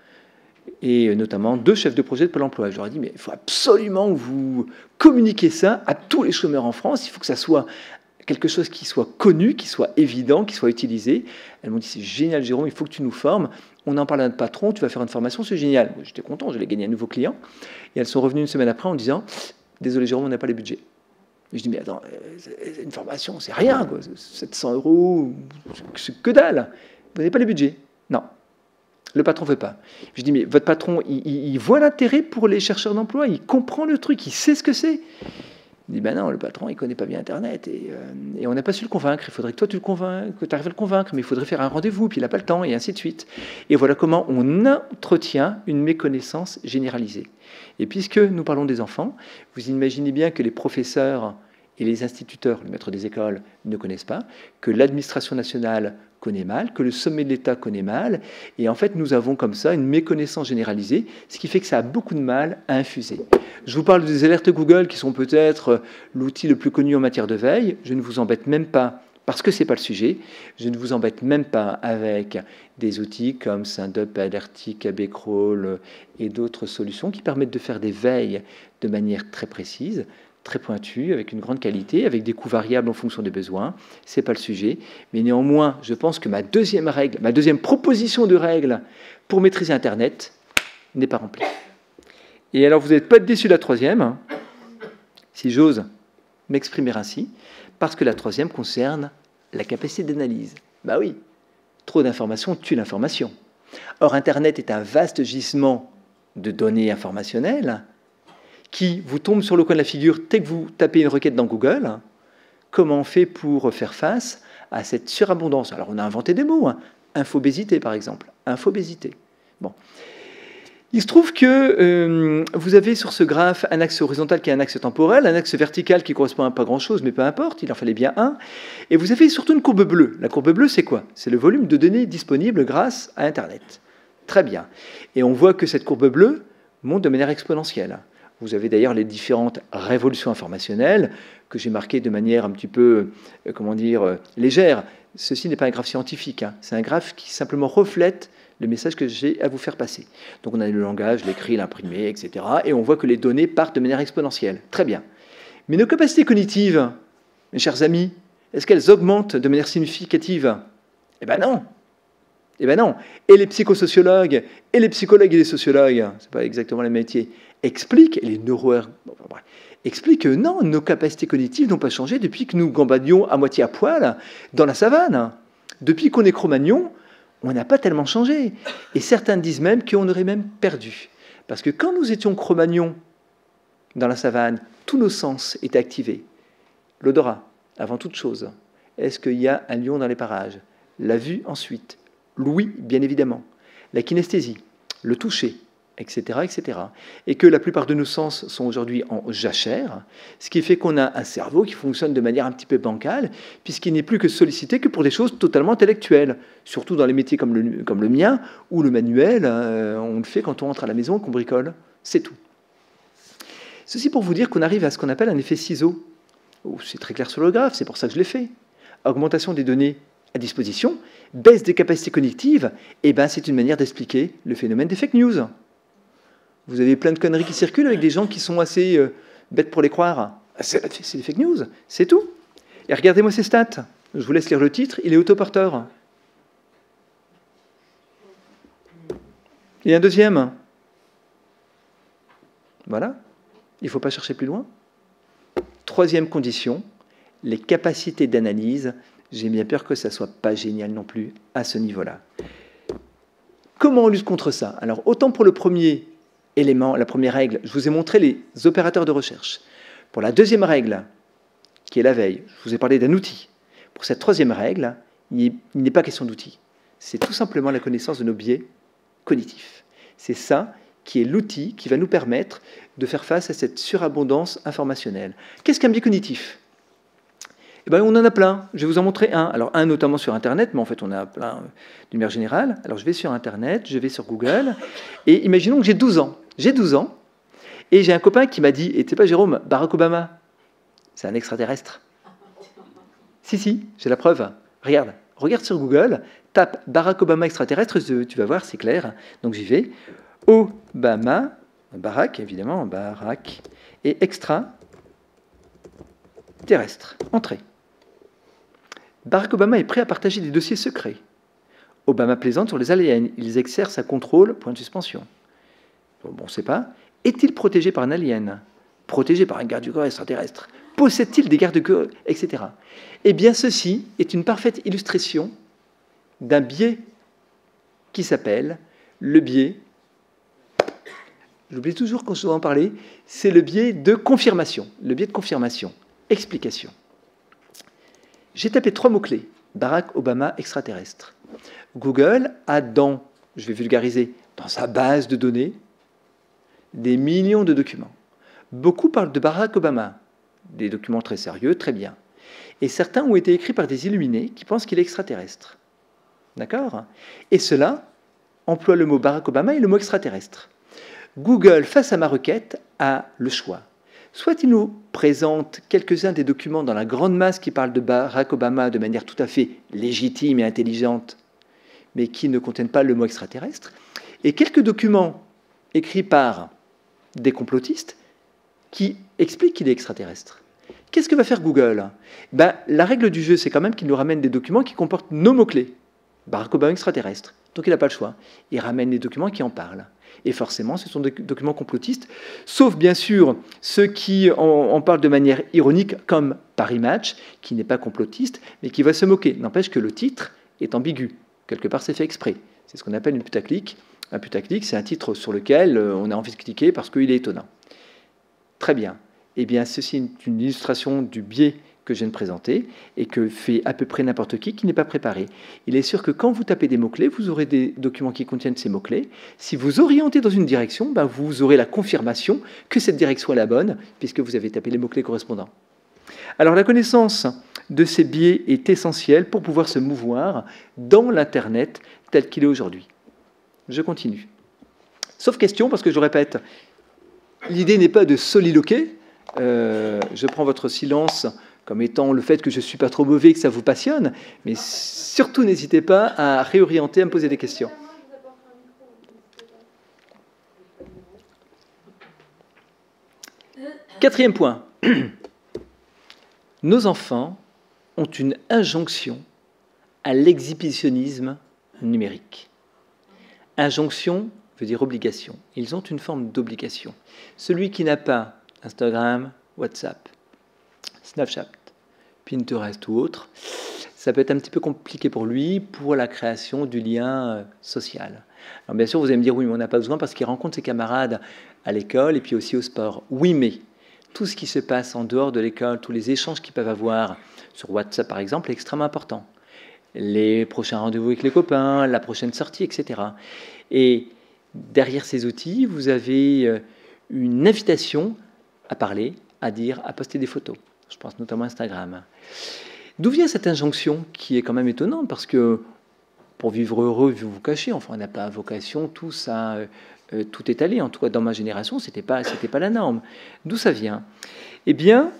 Speaker 3: et notamment deux chefs de projet de Pôle emploi. Je leur ai dit, mais il faut absolument que vous communiquiez ça à tous les chômeurs en France. Il faut que ça soit quelque chose qui soit connu, qui soit évident, qui soit utilisé. Elles m'ont dit, c'est génial Jérôme, il faut que tu nous formes. On en parle à notre patron, tu vas faire une formation, c'est génial. J'étais content, j'allais gagner un nouveau client. Et elles sont revenues une semaine après en disant, désolé Jérôme, on n'a pas les budgets. Et je dis, mais attends, une formation, c'est rien, quoi. sept cents euros, c'est que dalle. Vous n'avez pas les budgets? Non. Le patron ne veut pas. Je dis, mais votre patron, il, il, il voit l'intérêt pour les chercheurs d'emploi, il comprend le truc, il sait ce que c'est. Il dit, ben non, le patron, il ne connaît pas bien Internet, et, euh, et on n'a pas su le convaincre. Il faudrait que toi, tu le convainques, que tu arrives à le convaincre, mais il faudrait faire un rendez-vous, puis il n'a pas le temps, et ainsi de suite. Et voilà comment on entretient une méconnaissance généralisée. Et puisque nous parlons des enfants, vous imaginez bien que les professeurs et les instituteurs, le maître des écoles, ne connaissent pas, que l'administration nationale connaît mal, que le sommet de l'État connaît mal, et en fait nous avons comme ça une méconnaissance généralisée, ce qui fait que ça a beaucoup de mal à infuser. Je vous parle des alertes Google qui sont peut-être l'outil le plus connu en matière de veille, je ne vous embête même pas parce que ce n'est pas le sujet, je ne vous embête même pas avec des outils comme Syndup, Alertic, A B Crawl et d'autres solutions qui permettent de faire des veilles de manière très précise, très pointu, avec une grande qualité, avec des coûts variables en fonction des besoins. Ce n'est pas le sujet. Mais néanmoins, je pense que ma deuxième règle, ma deuxième proposition de règle pour maîtriser Internet n'est pas remplie. Et alors, vous n'êtes pas déçus de la troisième, hein, si j'ose m'exprimer ainsi, parce que la troisième concerne la capacité d'analyse. Bah oui, trop d'informations tue l'information. Or, Internet est un vaste gisement de données informationnelles qui vous tombe sur le coin de la figure dès que vous tapez une requête dans Google. Comment on fait pour faire face à cette surabondance? Alors, on a inventé des mots, hein. Infobésité, par exemple. Infobésité. Bon. Il se trouve que euh, vous avez sur ce graphe un axe horizontal qui est un axe temporel, un axe vertical qui correspond à pas grand-chose, mais peu importe, il en fallait bien un. Et vous avez surtout une courbe bleue. La courbe bleue, c'est quoi? C'est le volume de données disponibles grâce à Internet. Très bien. Et on voit que cette courbe bleue monte de manière exponentielle. Vous avez d'ailleurs les différentes révolutions informationnelles que j'ai marquées de manière un petit peu, euh, comment dire, euh, légère. ceci n'est pas un graphe scientifique, hein. C'est un graphe qui simplement reflète le message que j'ai à vous faire passer. Donc on a le langage, l'écrit, l'imprimé, et cetera. Et on voit que les données partent de manière exponentielle. Très bien. Mais nos capacités cognitives, mes chers amis, est-ce qu'elles augmentent de manière significative? Eh bien non. Eh bien non. Et les psychosociologues, et les psychologues et les sociologues, c'est pas exactement le métier, expliquent, et les neuro expliquent que non, nos capacités cognitives n'ont pas changé depuis que nous gambadions à moitié à poil dans la savane. Depuis qu'on est Cro-Magnon, on n'a pas tellement changé. Et certains disent même qu'on aurait même perdu. Parce que quand nous étions Cro-Magnon dans la savane, tous nos sens étaient activés. L'odorat, avant toute chose. Est-ce qu'il y a un lion dans les parages? La vue ensuite. L'ouïe, bien évidemment. La kinesthésie, le toucher, et cetera, et cetera. Et que la plupart de nos sens sont aujourd'hui en jachère, ce qui fait qu'on a un cerveau qui fonctionne de manière un petit peu bancale, puisqu'il n'est plus que sollicité que pour des choses totalement intellectuelles, surtout dans les métiers comme le, comme le mien, où le manuel, euh, on le fait quand on rentre à la maison, qu'on bricole, c'est tout. Ceci pour vous dire qu'on arrive à ce qu'on appelle un effet ciseau. Oh, c'est très clair sur le graphe, c'est pour ça que je l'ai fait. Augmentation des données à disposition, baisse des capacités cognitives, et ben c'est une manière d'expliquer le phénomène des fake news. Vous avez plein de conneries qui circulent avec des gens qui sont assez euh, bêtes pour les croire. C'est des fake news, c'est tout. Et regardez-moi ces stats. Je vous laisse lire le titre, il est autoporteur. Et un deuxième. Voilà. Il ne faut pas chercher plus loin. Troisième condition, les capacités d'analyse. J'ai bien peur que ça ne soit pas génial non plus à ce niveau-là. Comment on lutte contre ça? Alors, autant pour le premier élément, la première règle, je vous ai montré les opérateurs de recherche. Pour la deuxième règle, qui est la veille, je vous ai parlé d'un outil. Pour cette troisième règle, il n'est pas question d'outil. C'est tout simplement la connaissance de nos biais cognitifs. C'est ça qui est l'outil qui va nous permettre de faire face à cette surabondance informationnelle. Qu'est-ce qu'un biais cognitif? Eh bien, on en a plein. Je vais vous en montrer un. Alors, un notamment sur Internet, mais en fait, on a plein d'une manière générale. Alors, je vais sur Internet, je vais sur Google, et imaginons que j'ai douze ans. J'ai douze ans, et j'ai un copain qui m'a dit, et tu sais pas, Jérôme, Barack Obama, c'est un extraterrestre. Si, si, j'ai la preuve. Regarde, regarde sur Google, tape Barack Obama extraterrestre, tu vas voir, c'est clair. Donc, j'y vais. Obama, Barack, évidemment, Barack, et extraterrestre. Entrée. Barack Obama est prêt à partager des dossiers secrets. Obama plaisante sur les aliens. Ils exercent un contrôle, point de suspension. Bon, on ne sait pas. Est-il protégé par un alien? Protégé par un garde du corps extraterrestre? Possède-t-il des gardes du corps, et cetera. Eh bien, ceci est une parfaite illustration d'un biais qui s'appelle le biais, j'oublie toujours quand je dois en parler, c'est le biais de confirmation. Le biais de confirmation. Explication. J'ai tapé trois mots-clés. Barack Obama extraterrestre. Google a dans, je vais vulgariser, dans sa base de données, des millions de documents. Beaucoup parlent de Barack Obama. Des documents très sérieux, très bien. Et certains ont été écrits par des illuminés qui pensent qu'il est extraterrestre. D'accord? Et cela emploie le mot Barack Obama et le mot extraterrestre. Google, face à ma requête, a le choix. Soit il nous présente quelques-uns des documents dans la grande masse qui parlent de Barack Obama de manière tout à fait légitime et intelligente, mais qui ne contiennent pas le mot extraterrestre, et quelques documents écrits par des complotistes qui expliquent qu'il est extraterrestre. Qu'est-ce que va faire Google? Ben, la règle du jeu, c'est quand même qu'il nous ramène des documents qui comportent nos mots-clés. Barack Obama extraterrestre. Donc il n'a pas le choix. Il ramène des documents qui en parlent. Et forcément, ce sont des documents complotistes, sauf bien sûr ceux qui en, en parlent de manière ironique, comme Paris Match, qui n'est pas complotiste, mais qui va se moquer. N'empêche que le titre est ambigu. Quelque part, c'est fait exprès. C'est ce qu'on appelle une putaclic. Un putaclic, c'est un titre sur lequel on a envie de cliquer parce qu'il est étonnant. Très bien. Eh bien, ceci est une illustration du biais que je viens de présenter et que fait à peu près n'importe qui qui n'est pas préparé. Il est sûr que quand vous tapez des mots-clés, vous aurez des documents qui contiennent ces mots-clés. Si vous orientez dans une direction, ben vous aurez la confirmation que cette direction est la bonne, puisque vous avez tapé les mots-clés correspondants. Alors la connaissance de ces biais est essentielle pour pouvoir se mouvoir dans l'Internet tel qu'il est aujourd'hui. Je continue. Sauf question, parce que je répète, l'idée n'est pas de soliloquer. Euh, je prends votre silence comme étant le fait que je ne suis pas trop mauvais, que ça vous passionne, mais surtout n'hésitez pas à réorienter, à me poser des questions. Quatrième point. Nos enfants ont une injonction à l'exhibitionnisme numérique. Injonction veut dire obligation. Ils ont une forme d'obligation. Celui qui n'a pas Instagram, WhatsApp, Snapchat, Pinterest ou autre, ça peut être un petit peu compliqué pour lui pour la création du lien social. Alors bien sûr, vous allez me dire, oui, mais on n'a pas besoin parce qu'il rencontre ses camarades à l'école et puis aussi au sport. Oui, mais tout ce qui se passe en dehors de l'école, tous les échanges qu'ils peuvent avoir sur WhatsApp, par exemple, est extrêmement important. Les prochains rendez-vous avec les copains, la prochaine sortie, et cetera. Et derrière ces outils, vous avez une invitation à parler, à dire, à poster des photos. Je pense notamment à Instagram. D'où vient cette injonction qui est quand même étonnante, parce que pour vivre heureux, vous vous cachez, enfin, on n'a pas vocation tous à euh, tout étaler. En tout cas, dans ma génération, ce n'était pas, c'était pas la norme. D'où ça vient? Eh bien,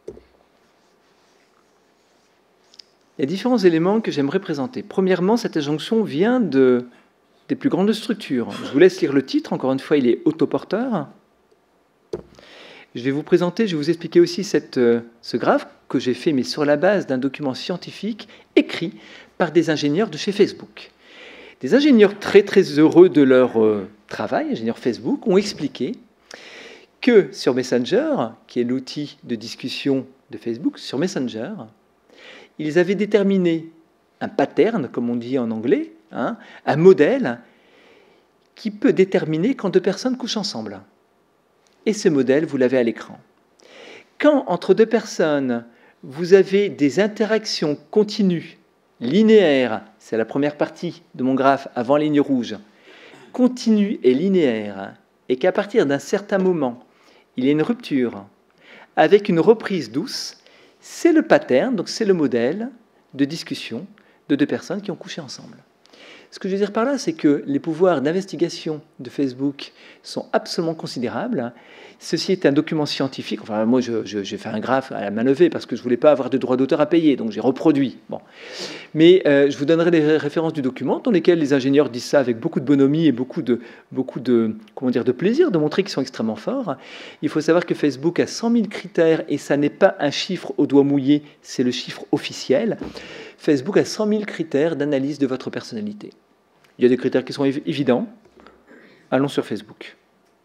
Speaker 3: il y a différents éléments que j'aimerais présenter. Premièrement, cette injonction vient de, des plus grandes structures. Je vous laisse lire le titre. Encore une fois, il est autoporteur. Je vais vous présenter, je vais vous expliquer aussi cette, euh, ce graphe que j'ai fait, mais sur la base d'un document scientifique écrit par des ingénieurs de chez Facebook. Des ingénieurs très très heureux de leur euh, travail, ingénieurs Facebook, ont expliqué que sur Messenger, qui est l'outil de discussion de Facebook, sur Messenger, ils avaient déterminé un pattern, comme on dit en anglais, hein, un modèle qui peut déterminer quand deux personnes couchent ensemble. Et ce modèle, vous l'avez à l'écran. Quand, entre deux personnes, vous avez des interactions continues, linéaires, c'est la première partie de mon graphe avant la ligne rouge, continue et linéaire, et qu'à partir d'un certain moment, il y a une rupture avec une reprise douce, c'est le pattern, donc c'est le modèle de discussion de deux personnes qui ont couché ensemble. Ce que je veux dire par là, c'est que les pouvoirs d'investigation de Facebook sont absolument considérables. Ceci est un document scientifique. Enfin, moi, je, je, j'ai fait un graphe à la main levée parce que je ne voulais pas avoir de droits d'auteur à payer, donc j'ai reproduit. Bon. Mais euh, je vous donnerai les références du document dans lesquelles les ingénieurs disent ça avec beaucoup de bonhomie et beaucoup de, beaucoup de, comment dire, de plaisir de montrer qu'ils sont extrêmement forts. Il faut savoir que Facebook a cent mille critères et ça n'est pas un chiffre au doigt mouillé, c'est le chiffre officiel. Facebook a cent mille critères d'analyse de votre personnalité. Il y a des critères qui sont évidents. Allons sur Facebook.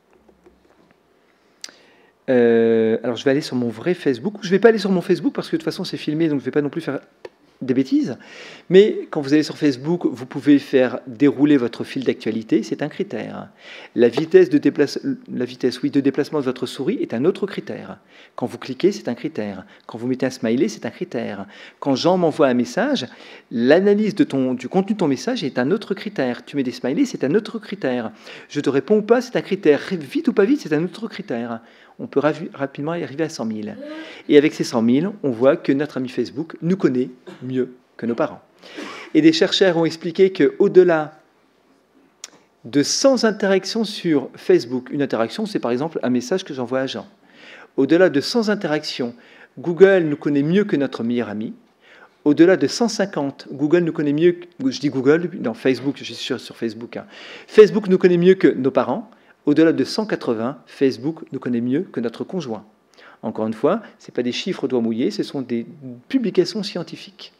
Speaker 3: Euh, alors, je vais aller sur mon vrai Facebook. Je ne vais pas aller sur mon Facebook parce que de toute façon, c'est filmé, donc je ne vais pas non plus faire des bêtises. Mais quand vous allez sur Facebook, vous pouvez faire dérouler votre fil d'actualité. C'est un critère. La vitesse, de, déplace... La vitesse oui, de déplacement de votre souris est un autre critère. Quand vous cliquez, c'est un critère. Quand vous mettez un smiley, c'est un critère. Quand Jean m'envoie un message, l'analyse de ton... du contenu de ton message est un autre critère. Tu mets des smileys, c'est un autre critère. Je te réponds ou pas, c'est un critère. Vite ou pas vite, c'est un autre critère. On peut rapidement y arriver à cent mille. Et avec ces cent mille, on voit que notre ami Facebook nous connaît mieux que nos parents. Et des chercheurs ont expliqué qu'au-delà de cent interactions sur Facebook, une interaction, c'est par exemple un message que j'envoie à Jean. Au-delà de cent interactions, Google nous connaît mieux que notre meilleur ami. Au-delà de cent cinquante, Google nous connaît mieux, je dis Google, non, Facebook, je suis sûr sur Facebook. Hein. Facebook nous connaît mieux que nos parents. Au-delà de cent quatre-vingts, Facebook nous connaît mieux que notre conjoint. Encore une fois, ce n'est pas des chiffres au doigt mouillé, ce sont des publications scientifiques.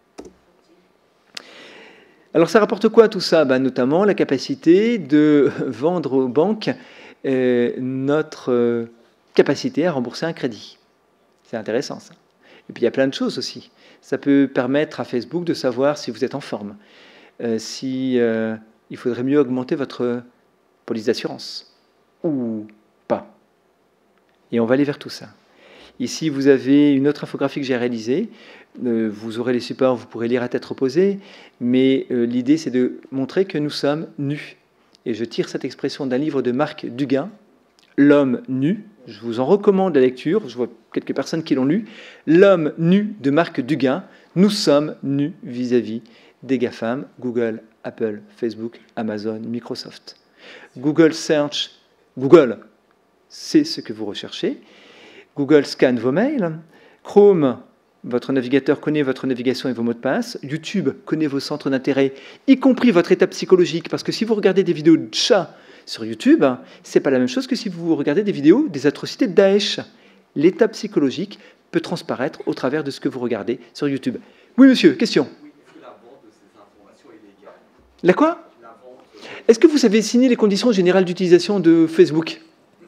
Speaker 3: Alors ça rapporte quoi tout ça? Ben, notamment la capacité de vendre aux banques euh, notre euh, capacité à rembourser un crédit. C'est intéressant ça. Et puis il y a plein de choses aussi. Ça peut permettre à Facebook de savoir si vous êtes en forme, euh, si euh, il faudrait mieux augmenter votre police d'assurance, ou pas. Et on va aller vers tout ça. Ici, vous avez une autre infographie que j'ai réalisée. Euh, vous aurez les supports, vous pourrez lire à tête reposée, mais euh, l'idée, c'est de montrer que nous sommes nus. Et je tire cette expression d'un livre de Marc Duguin, L'homme nu. Je vous en recommande la lecture, je vois quelques personnes qui l'ont lu. L'homme nu de Marc Duguin. Nous sommes nus vis-à-vis des GAFAM, Google, Apple, Facebook, Amazon, Microsoft. Google Search, Google, c'est ce que vous recherchez. Google scanne vos mails. Chrome Votre navigateur connaît votre navigation et vos mots de passe. YouTube connaît vos centres d'intérêt, y compris votre état psychologique. Parce que si vous regardez des vidéos de chats sur YouTube, ce n'est pas la même chose que si vous regardez des vidéos des atrocités de Daesh. L'état psychologique peut transparaître au travers de ce que vous regardez sur YouTube. Oui, monsieur, question. Oui, est-ce que la vente de ces informations est légale ? La quoi ? La vente. Est-ce que vous avez signé les conditions générales d'utilisation de Facebook ?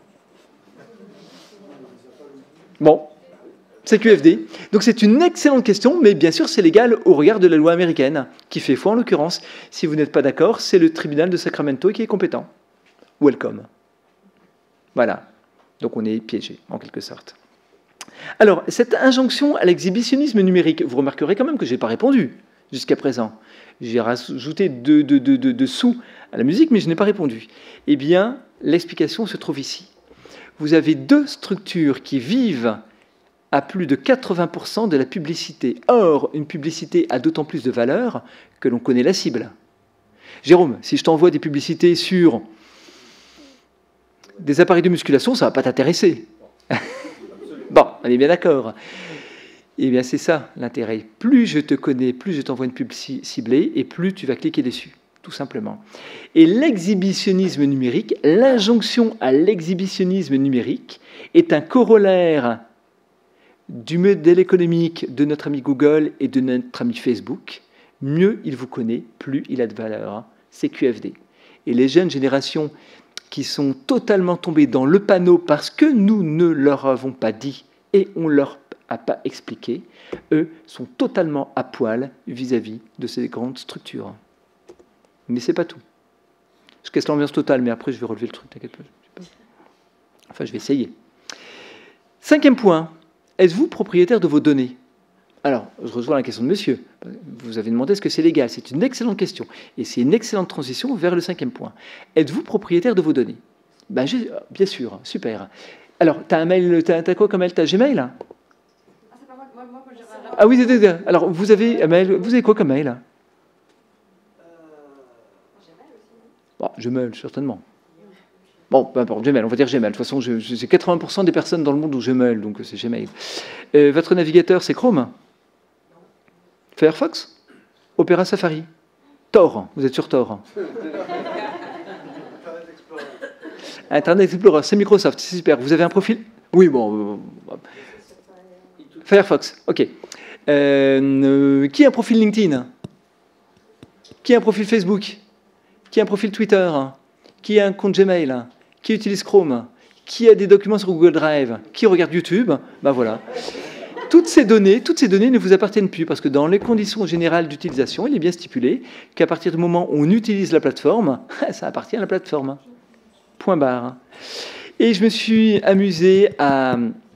Speaker 3: Bon. C'est Q F D. Donc c'est une excellente question, mais bien sûr c'est légal au regard de la loi américaine, qui fait foi en l'occurrence. Si vous n'êtes pas d'accord, c'est le tribunal de Sacramento qui est compétent. Welcome. Voilà. Donc on est piégé, en quelque sorte. Alors, cette injonction à l'exhibitionnisme numérique, vous remarquerez quand même que je n'ai pas répondu jusqu'à présent. J'ai rajouté deux, deux, deux, deux, deux sous à la musique, mais je n'ai pas répondu. Eh bien, l'explication se trouve ici. Vous avez deux structures qui vivent à plus de quatre-vingts pour cent de la publicité. Or, une publicité a d'autant plus de valeur que l'on connaît la cible. Jérôme, si je t'envoie des publicités sur des appareils de musculation, ça ne va pas t'intéresser. Bon, on est bien d'accord. Eh bien, c'est ça l'intérêt. Plus je te connais, plus je t'envoie une pub ciblée, et plus tu vas cliquer dessus, tout simplement. Et l'exhibitionnisme numérique, l'injonction à l'exhibitionnisme numérique, est un corollaire du modèle économique de notre ami Google et de notre ami Facebook. Mieux il vous connaît, plus il a de valeur. C'est Q F D. Et les jeunes générations qui sont totalement tombées dans le panneau parce que nous ne leur avons pas dit et on ne leur a pas expliqué, eux sont totalement à poil vis-à-vis de ces grandes structures. Mais ce n'est pas tout. Je casse l'ambiance totale, mais après je vais relever le truc, t'inquiète pas. Enfin, je vais essayer. Cinquième point. Êtes-vous propriétaire de vos données ? Alors, je rejoins la question de monsieur. Vous avez demandé est-ce que c'est légal ? C'est une excellente question. Et c'est une excellente transition vers le cinquième point. Êtes-vous propriétaire de vos données ? Ben, bien sûr, super. Alors, tu as un mail, tu as quoi comme mail ? Tu as Gmail ? Ah, c'est pas moi, moi, moi, moi ah oui, alors vous avez un mail, vous avez quoi comme mail ? euh, Gmail aussi. Bon, Gmail, certainement. Bon, peu importe, Gmail, on va dire Gmail. De toute façon, je, je, c'est quatre-vingts pour cent des personnes dans le monde où Gmail, donc c'est Gmail. Euh, votre navigateur, c'est Chrome ? Firefox ? Opera Safari ? Tor, vous êtes sur Tor. Internet Explorer, c'est Microsoft, c'est super. Vous avez un profil ? Oui, bon. Euh, Firefox, ok. Euh, qui a un profil LinkedIn ? Qui a un profil Facebook ? Qui a un profil Twitter ? Qui a un compte Gmail ? Qui utilise Chrome ? Qui a des documents sur Google Drive ? Qui regarde YouTube ? Ben voilà. Toutes ces données, toutes ces données ne vous appartiennent plus parce que dans les conditions générales d'utilisation, il est bien stipulé qu'à partir du moment où on utilise la plateforme, ça appartient à la plateforme. Point barre. Et je me suis amusé à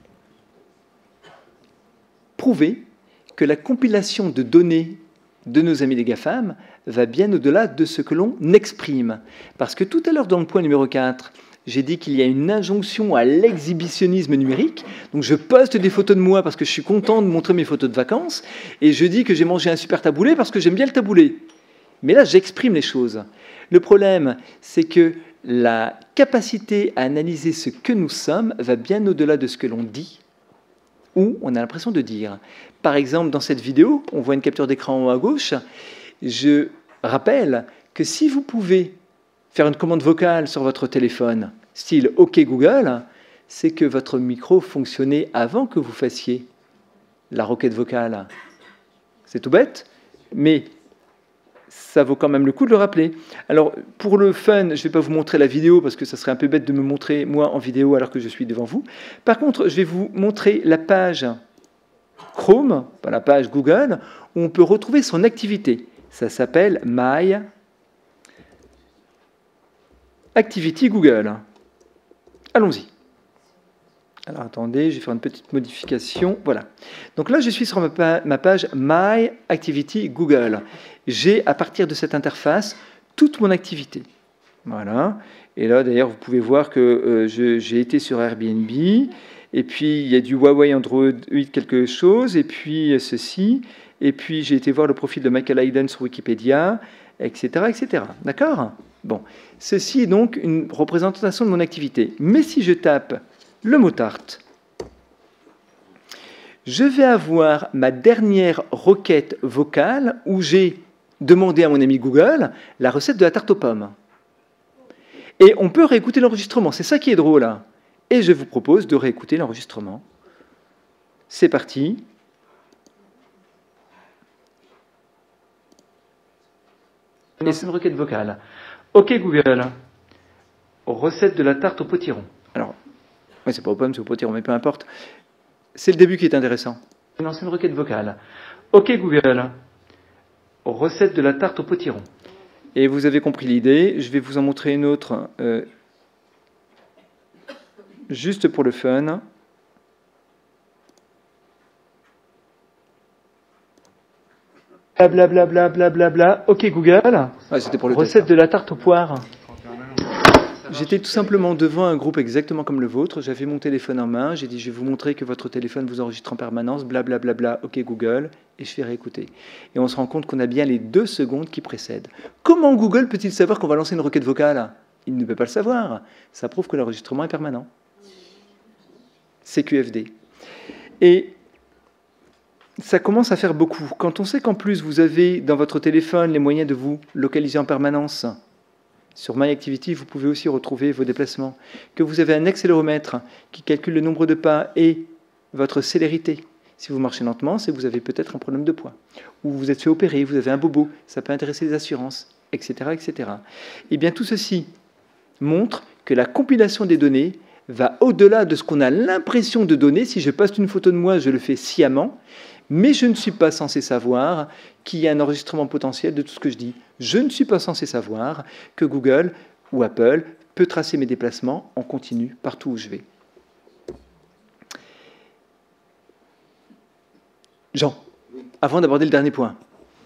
Speaker 3: prouver que la compilation de données de nos amis des GAFAM va bien au-delà de ce que l'on exprime. Parce que tout à l'heure, dans le point numéro quatre, j'ai dit qu'il y a une injonction à l'exhibitionnisme numérique. Donc je poste des photos de moi parce que je suis content de montrer mes photos de vacances, et je dis que j'ai mangé un super taboulé parce que j'aime bien le taboulé. Mais là, j'exprime les choses. Le problème, c'est que la capacité à analyser ce que nous sommes va bien au-delà de ce que l'on dit, ou on a l'impression de dire. Par exemple, dans cette vidéo, on voit une capture d'écran en haut à gauche. Je rappelle que si vous pouvez faire une commande vocale sur votre téléphone, style « OK Google », c'est que votre micro fonctionnait avant que vous fassiez la requête vocale. C'est tout bête, mais ça vaut quand même le coup de le rappeler. Alors, pour le fun, je ne vais pas vous montrer la vidéo parce que ça serait un peu bête de me montrer moi en vidéo alors que je suis devant vous. Par contre, je vais vous montrer la page Chrome, pas la page Google, où on peut retrouver son activité. Ça s'appelle My Activity Google. Allons-y. Alors, attendez, je vais faire une petite modification. Voilà. Donc là, je suis sur ma page My Activity Google. J'ai, à partir de cette interface, toute mon activité. Voilà. Et là, d'ailleurs, vous pouvez voir que euh, j'ai été sur Airbnb. Et puis, il y a du Huawei Android huit quelque chose. Et puis, ceci. Et puis, j'ai été voir le profil de Michael Hayden sur Wikipédia, et cetera, et cetera. D'accord ? Bon. Ceci est donc une représentation de mon activité. Mais si je tape le mot tarte, je vais avoir ma dernière requête vocale où j'ai demandé à mon ami Google la recette de la tarte aux pommes. Et on peut réécouter l'enregistrement, c'est ça qui est drôle. Hein. Et je vous propose de réécouter l'enregistrement. C'est parti. C'est une requête vocale. Ok Google, recette de la tarte au potiron. Alors, ouais, c'est pas aux pommes, c'est au potiron, mais peu importe. C'est le début qui est intéressant. Une ancienne requête vocale. Ok Google, recette de la tarte au potiron. Et vous avez compris l'idée. Je vais vous en montrer une autre, euh, juste pour le fun. Blablabla, bla, bla, bla, bla. Ok Google, ah, c'était pour le recette test, hein. De la tarte aux poires. J'étais tout simplement devant un groupe exactement comme le vôtre. J'avais mon téléphone en main. J'ai dit, je vais vous montrer que votre téléphone vous enregistre en permanence. Blablabla, bla, bla, bla. Ok Google. Et je fais réécouter. Et on se rend compte qu'on a bien les deux secondes qui précèdent. Comment Google peut-il savoir qu'on va lancer une requête vocale? Il ne peut pas le savoir. Ça prouve que l'enregistrement est permanent. C'est Q F D. Et ça commence à faire beaucoup. Quand on sait qu'en plus vous avez dans votre téléphone les moyens de vous localiser en permanence, sur My Activity, vous pouvez aussi retrouver vos déplacements, que vous avez un accéléromètre qui calcule le nombre de pas et votre célérité. Si vous marchez lentement, c'est que vous avez peut-être un problème de poids, ou vous êtes fait opérer, vous avez un bobo, ça peut intéresser les assurances, et cetera, et cetera. Et bien tout ceci montre que la compilation des données va au-delà de ce qu'on a l'impression de donner. Si je passe une photo de moi, je le fais sciemment, mais je ne suis pas censé savoir qu'il y a un enregistrement potentiel de tout ce que je dis. Je ne suis pas censé savoir que Google ou Apple peut tracer mes déplacements en continu partout où je vais. Jean, avant d'aborder le dernier point.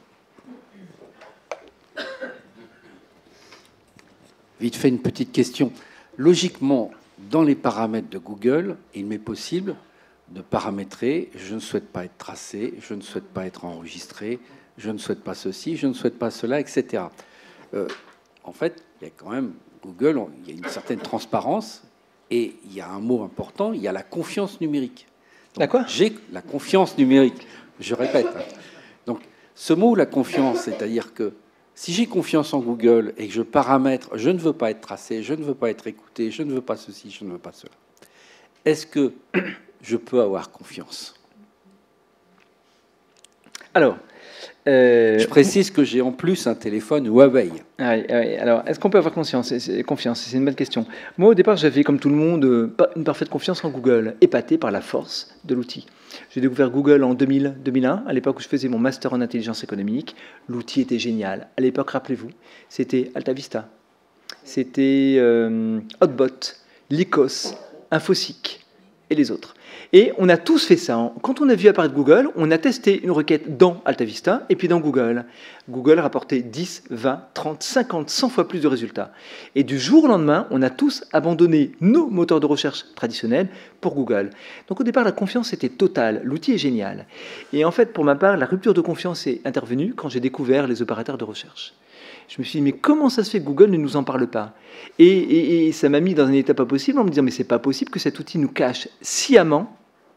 Speaker 5: Vite fait, une petite question. Logiquement, dans les paramètres de Google, il m'est possible de paramétrer, je ne souhaite pas être tracé, je ne souhaite pas être enregistré, je ne souhaite pas ceci, je ne souhaite pas cela, et cetera. Euh, en fait, il y a quand même Google, il y a une certaine transparence et il y a un mot important, il y a la confiance numérique.
Speaker 3: D'accord.
Speaker 5: J'ai la confiance numérique, je répète. Donc, ce mot, la confiance, c'est-à-dire que si j'ai confiance en Google et que je paramètre, je ne veux pas être tracé, je ne veux pas être écouté, je ne veux pas ceci, je ne veux pas cela, est-ce que je peux avoir confiance?
Speaker 3: Alors, euh,
Speaker 5: je précise que j'ai en plus un téléphone Huawei.
Speaker 3: Ah oui, ah oui. Alors, est-ce qu'on peut avoir conscience, c'est, confiance? C'est une bonne question. Moi, au départ, j'avais, comme tout le monde, une parfaite confiance en Google, épaté par la force de l'outil. J'ai découvert Google en deux mille, deux mille un, à l'époque où je faisais mon master en intelligence économique. L'outil était génial. À l'époque, rappelez-vous, c'était AltaVista, c'était euh, Hotbot, Lycos, Infosec et les autres. Et on a tous fait ça. Quand on a vu apparaître Google, on a testé une requête dans AltaVista et puis dans Google. Google rapportait dix, vingt, trente, cinquante, cent fois plus de résultats. Et du jour au lendemain, on a tous abandonné nos moteurs de recherche traditionnels pour Google. Donc au départ, la confiance était totale. L'outil est génial. Et en fait, pour ma part, la rupture de confiance est intervenue quand j'ai découvert les opérateurs de recherche. Je me suis dit, mais comment ça se fait que Google ne nous en parle pas? et, et, et ça m'a mis dans un état pas possible en me disant, mais c'est pas possible que cet outil nous cache sciemment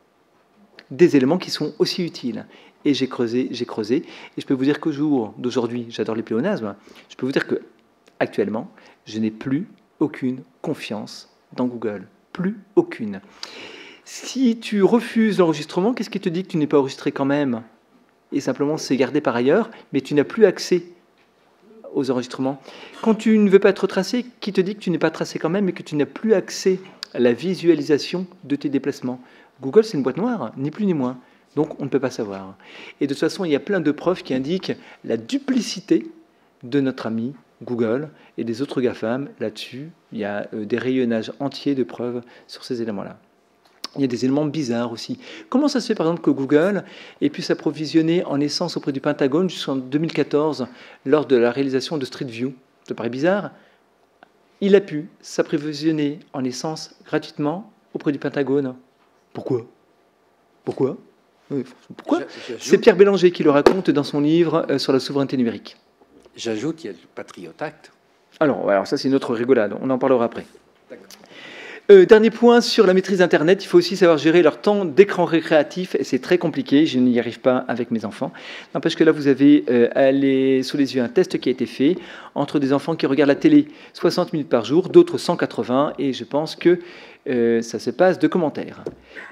Speaker 3: des éléments qui sont aussi utiles. Et j'ai creusé, j'ai creusé. Et je peux vous dire qu'au jour d'aujourd'hui, j'adore les pléonasmes, je peux vous dire que actuellement, je n'ai plus aucune confiance dans Google. Plus aucune. Si tu refuses l'enregistrement, qu'est-ce qui te dit que tu n'es pas enregistré quand même? Et simplement, c'est gardé par ailleurs, mais tu n'as plus accès aux enregistrements. Quand tu ne veux pas être tracé, qui te dit que tu n'es pas tracé quand même et que tu n'as plus accès à la visualisation de tes déplacements? Google, c'est une boîte noire, ni plus ni moins. Donc, on ne peut pas savoir. Et de toute façon, il y a plein de preuves qui indiquent la duplicité de notre ami Google et des autres GAFAM. Là-dessus, il y a des rayonnages entiers de preuves sur ces éléments-là. Il y a des éléments bizarres aussi. Comment ça se fait, par exemple, que Google ait pu s'approvisionner en essence auprès du Pentagone jusqu'en deux mille quatorze, lors de la réalisation de Street View? Ça paraît bizarre. Il a pu s'approvisionner en essence gratuitement auprès du Pentagone. Pourquoi? Pourquoi? Pourquoi? C'est Pierre Bélanger qui le raconte dans son livre euh, sur la souveraineté numérique.
Speaker 5: J'ajoute, il y a le Patriot Act.
Speaker 3: Alors, alors ça, c'est une autre rigolade. On en parlera après.
Speaker 5: D'accord.
Speaker 3: Euh, dernier point sur la maîtrise d'Internet, il faut aussi savoir gérer leur temps d'écran récréatif, et c'est très compliqué, je n'y arrive pas avec mes enfants. N'empêche que là, vous avez euh, allé, sous les yeux un test qui a été fait entre des enfants qui regardent la télé soixante minutes par jour, d'autres cent quatre-vingts, et je pense que euh, ça se passe de commentaires.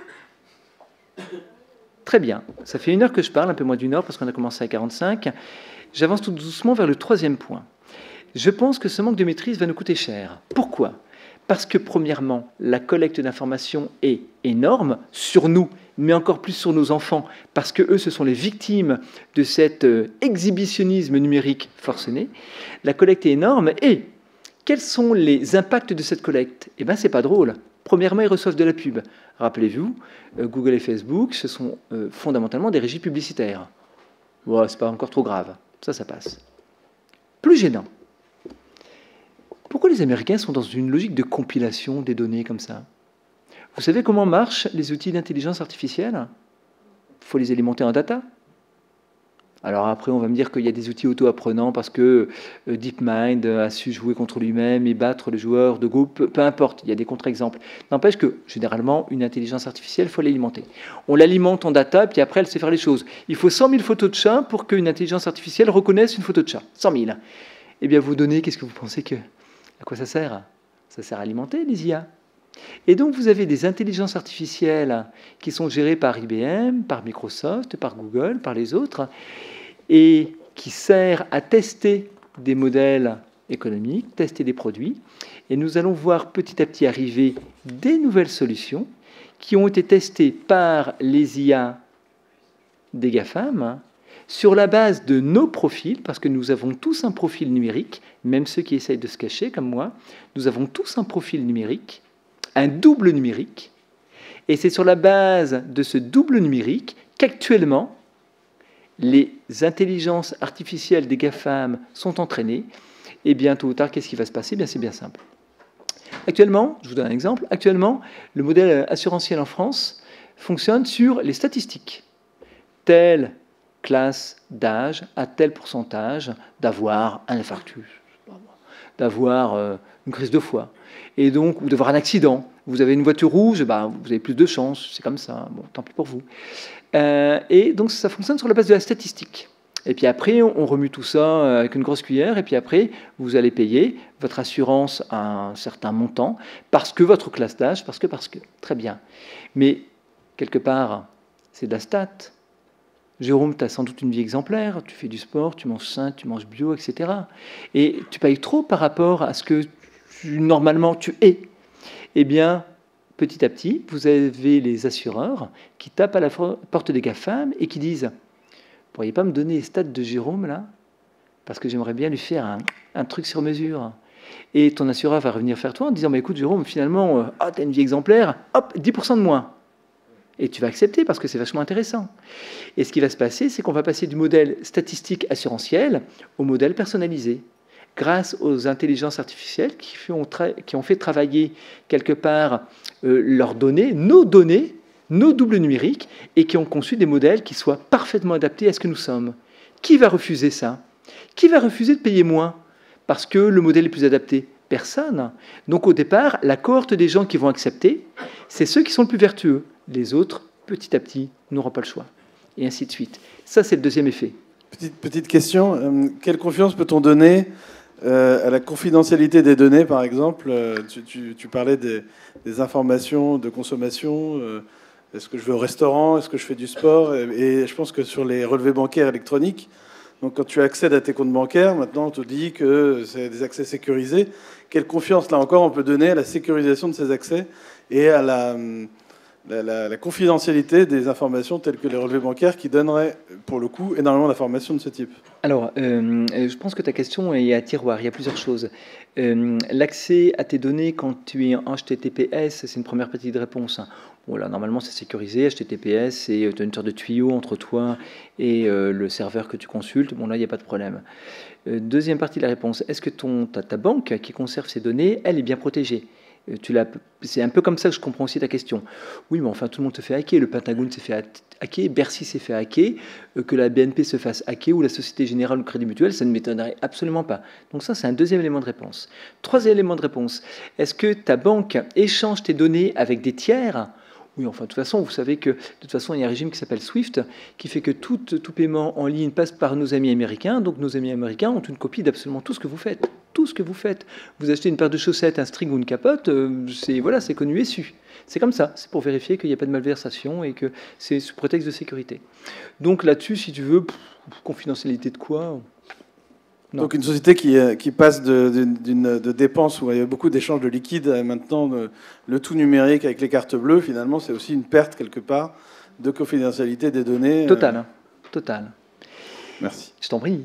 Speaker 3: Très bien, ça fait une heure que je parle, un peu moins d'une heure, parce qu'on a commencé à quarante-cinq. J'avance tout doucement vers le troisième point. Je pense que ce manque de maîtrise va nous coûter cher. Pourquoi ? Parce que, premièrement, la collecte d'informations est énorme sur nous, mais encore plus sur nos enfants, parce que eux, ce sont les victimes de cet euh, exhibitionnisme numérique forcené. La collecte est énorme. Et quels sont les impacts de cette collecte ? Eh bien, c'est pas drôle. Premièrement, ils reçoivent de la pub. Rappelez-vous, euh, Google et Facebook, ce sont euh, fondamentalement des régies publicitaires. Bon, c'est pas encore trop grave. Ça, ça passe. Plus gênant. Pourquoi les Américains sont dans une logique de compilation des données comme ça? Vous savez comment marchent les outils d'intelligence artificielle? Il faut les alimenter en data. Alors après, on va me dire qu'il y a des outils auto-apprenants parce que DeepMind a su jouer contre lui-même et battre le joueur de Go. Peu, peu importe, il y a des contre-exemples. N'empêche que, généralement, une intelligence artificielle, il faut l'alimenter. On l'alimente en data, puis après, elle sait faire les choses. Il faut cent mille photos de chats pour qu'une intelligence artificielle reconnaisse une photo de chat. cent mille. Eh bien, vous donnez, qu'est-ce que vous pensez que... À quoi ça sert? Ça sert à alimenter les I A. Et donc, vous avez des intelligences artificielles qui sont gérées par I B M, par Microsoft, par Google, par les autres, et qui servent à tester des modèles économiques, tester des produits. Et nous allons voir petit à petit arriver des nouvelles solutions qui ont été testées par les I A des GAFAM, sur la base de nos profils, parce que nous avons tous un profil numérique, même ceux qui essayent de se cacher comme moi, nous avons tous un profil numérique, un double numérique, et c'est sur la base de ce double numérique qu'actuellement, les intelligences artificielles des GAFAM sont entraînées, et bien tôt ou tard, qu'est-ce qui va se passer? Bien, c'est bien simple. Actuellement, je vous donne un exemple, actuellement, le modèle assurantiel en France fonctionne sur les statistiques. Tel classe d'âge à tel pourcentage d'avoir un infarctus, d'avoir euh, une crise de foie, et donc, ou d'avoir un accident. Vous avez une voiture rouge, bah, vous avez plus de chances, c'est comme ça, bon, tant pis pour vous. Euh, et donc, ça fonctionne sur la base de la statistique. Et puis après, on remue tout ça avec une grosse cuillère, et puis après, vous allez payer votre assurance à un certain montant, parce que votre classe d'âge, parce que, parce que, très bien. Mais, quelque part, c'est de la stat. Jérôme, tu as sans doute une vie exemplaire, tu fais du sport, tu manges sain, tu manges bio, et cetera. Et tu payes trop par rapport à ce que tu, normalement tu es. Eh bien, petit à petit, vous avez les assureurs qui tapent à la porte des GAFAM et qui disent « Vous ne pourriez pas me donner les stats de Jérôme, là? Parce que j'aimerais bien lui faire un, un truc sur mesure. » Et ton assureur va revenir vers toi en disant bah, « Écoute, Jérôme, finalement, euh, oh, tu as une vie exemplaire, hop, dix pour cent de moins. » Et tu vas accepter parce que c'est vachement intéressant. Et ce qui va se passer, c'est qu'on va passer du modèle statistique assurantiel au modèle personnalisé, grâce aux intelligences artificielles qui ont, qui ont fait travailler quelque part euh, leurs données, nos données, nos doubles numériques, et qui ont conçu des modèles qui soient parfaitement adaptés à ce que nous sommes. Qui va refuser ça? Qui va refuser de payer moins parce que le modèle est plus adapté? Personne. Donc au départ, la cohorte des gens qui vont accepter, c'est ceux qui sont le plus vertueux. Les autres, petit à petit, n'auront pas le choix. Et ainsi de suite. Ça, c'est le deuxième effet.
Speaker 1: Petite, petite question. Euh, quelle confiance peut-on donner euh, à la confidentialité des données, par exemple? euh, tu, tu, tu parlais des, des informations de consommation. Euh, est-ce que je vais au restaurant? Est-ce que je fais du sport? et, et je pense que sur les relevés bancaires électroniques, donc quand tu accèdes à tes comptes bancaires, maintenant on te dit que c'est des accès sécurisés. Quelle confiance, là encore, on peut donner à la sécurisation de ces accès et à la... La, la, la confidentialité des informations telles que les relevés bancaires qui donneraient, pour le coup, énormément d'informations de ce type?
Speaker 3: Alors, euh, je pense que ta question est à tiroir. Il y a plusieurs choses. Euh, L'accès à tes données quand tu es en H T T P S, c'est une première partie de réponse. Bon, là, normalement, c'est sécurisé. H T T P S, c'est une sorte de tuyau entre toi et euh, le serveur que tu consultes. Bon, là, il n'y a pas de problème. Euh, deuxième partie de la réponse. Est-ce que ton, ta, ta banque qui conserve ces données, elle est bien protégée? Tu l'as, c'est un peu comme ça que je comprends aussi ta question. Oui, mais enfin, tout le monde se fait hacker. Le Pentagone s'est fait hacker, Bercy s'est fait hacker, euh, que la B N P se fasse hacker ou la Société Générale ou le Crédit Mutuel, ça ne m'étonnerait absolument pas. Donc ça, c'est un deuxième élément de réponse. Troisième élément de réponse, est-ce que ta banque échange tes données avec des tiers ? Oui, enfin, de toute façon, vous savez que de toute façon, il y a un régime qui s'appelle SWIFT, qui fait que tout, tout paiement en ligne passe par nos amis américains. Donc, nos amis américains ont une copie d'absolument tout ce que vous faites. Tout ce que vous faites. Vous achetez une paire de chaussettes, un string ou une capote, euh, c'est voilà, c'est connu et su. C'est comme ça. C'est pour vérifier qu'il n'y a pas de malversation et que c'est sous prétexte de sécurité. Donc, là-dessus, si tu veux, pff, confidentialité de quoi ? Non.
Speaker 1: Donc une société qui, qui passe de, d'une, de dépenses où il y a beaucoup d'échanges de liquide à maintenant le, le tout numérique avec les cartes bleues, finalement, c'est aussi une perte quelque part de confidentialité des données.
Speaker 3: Total, hein. Total.
Speaker 1: Merci.
Speaker 3: Je t'en prie.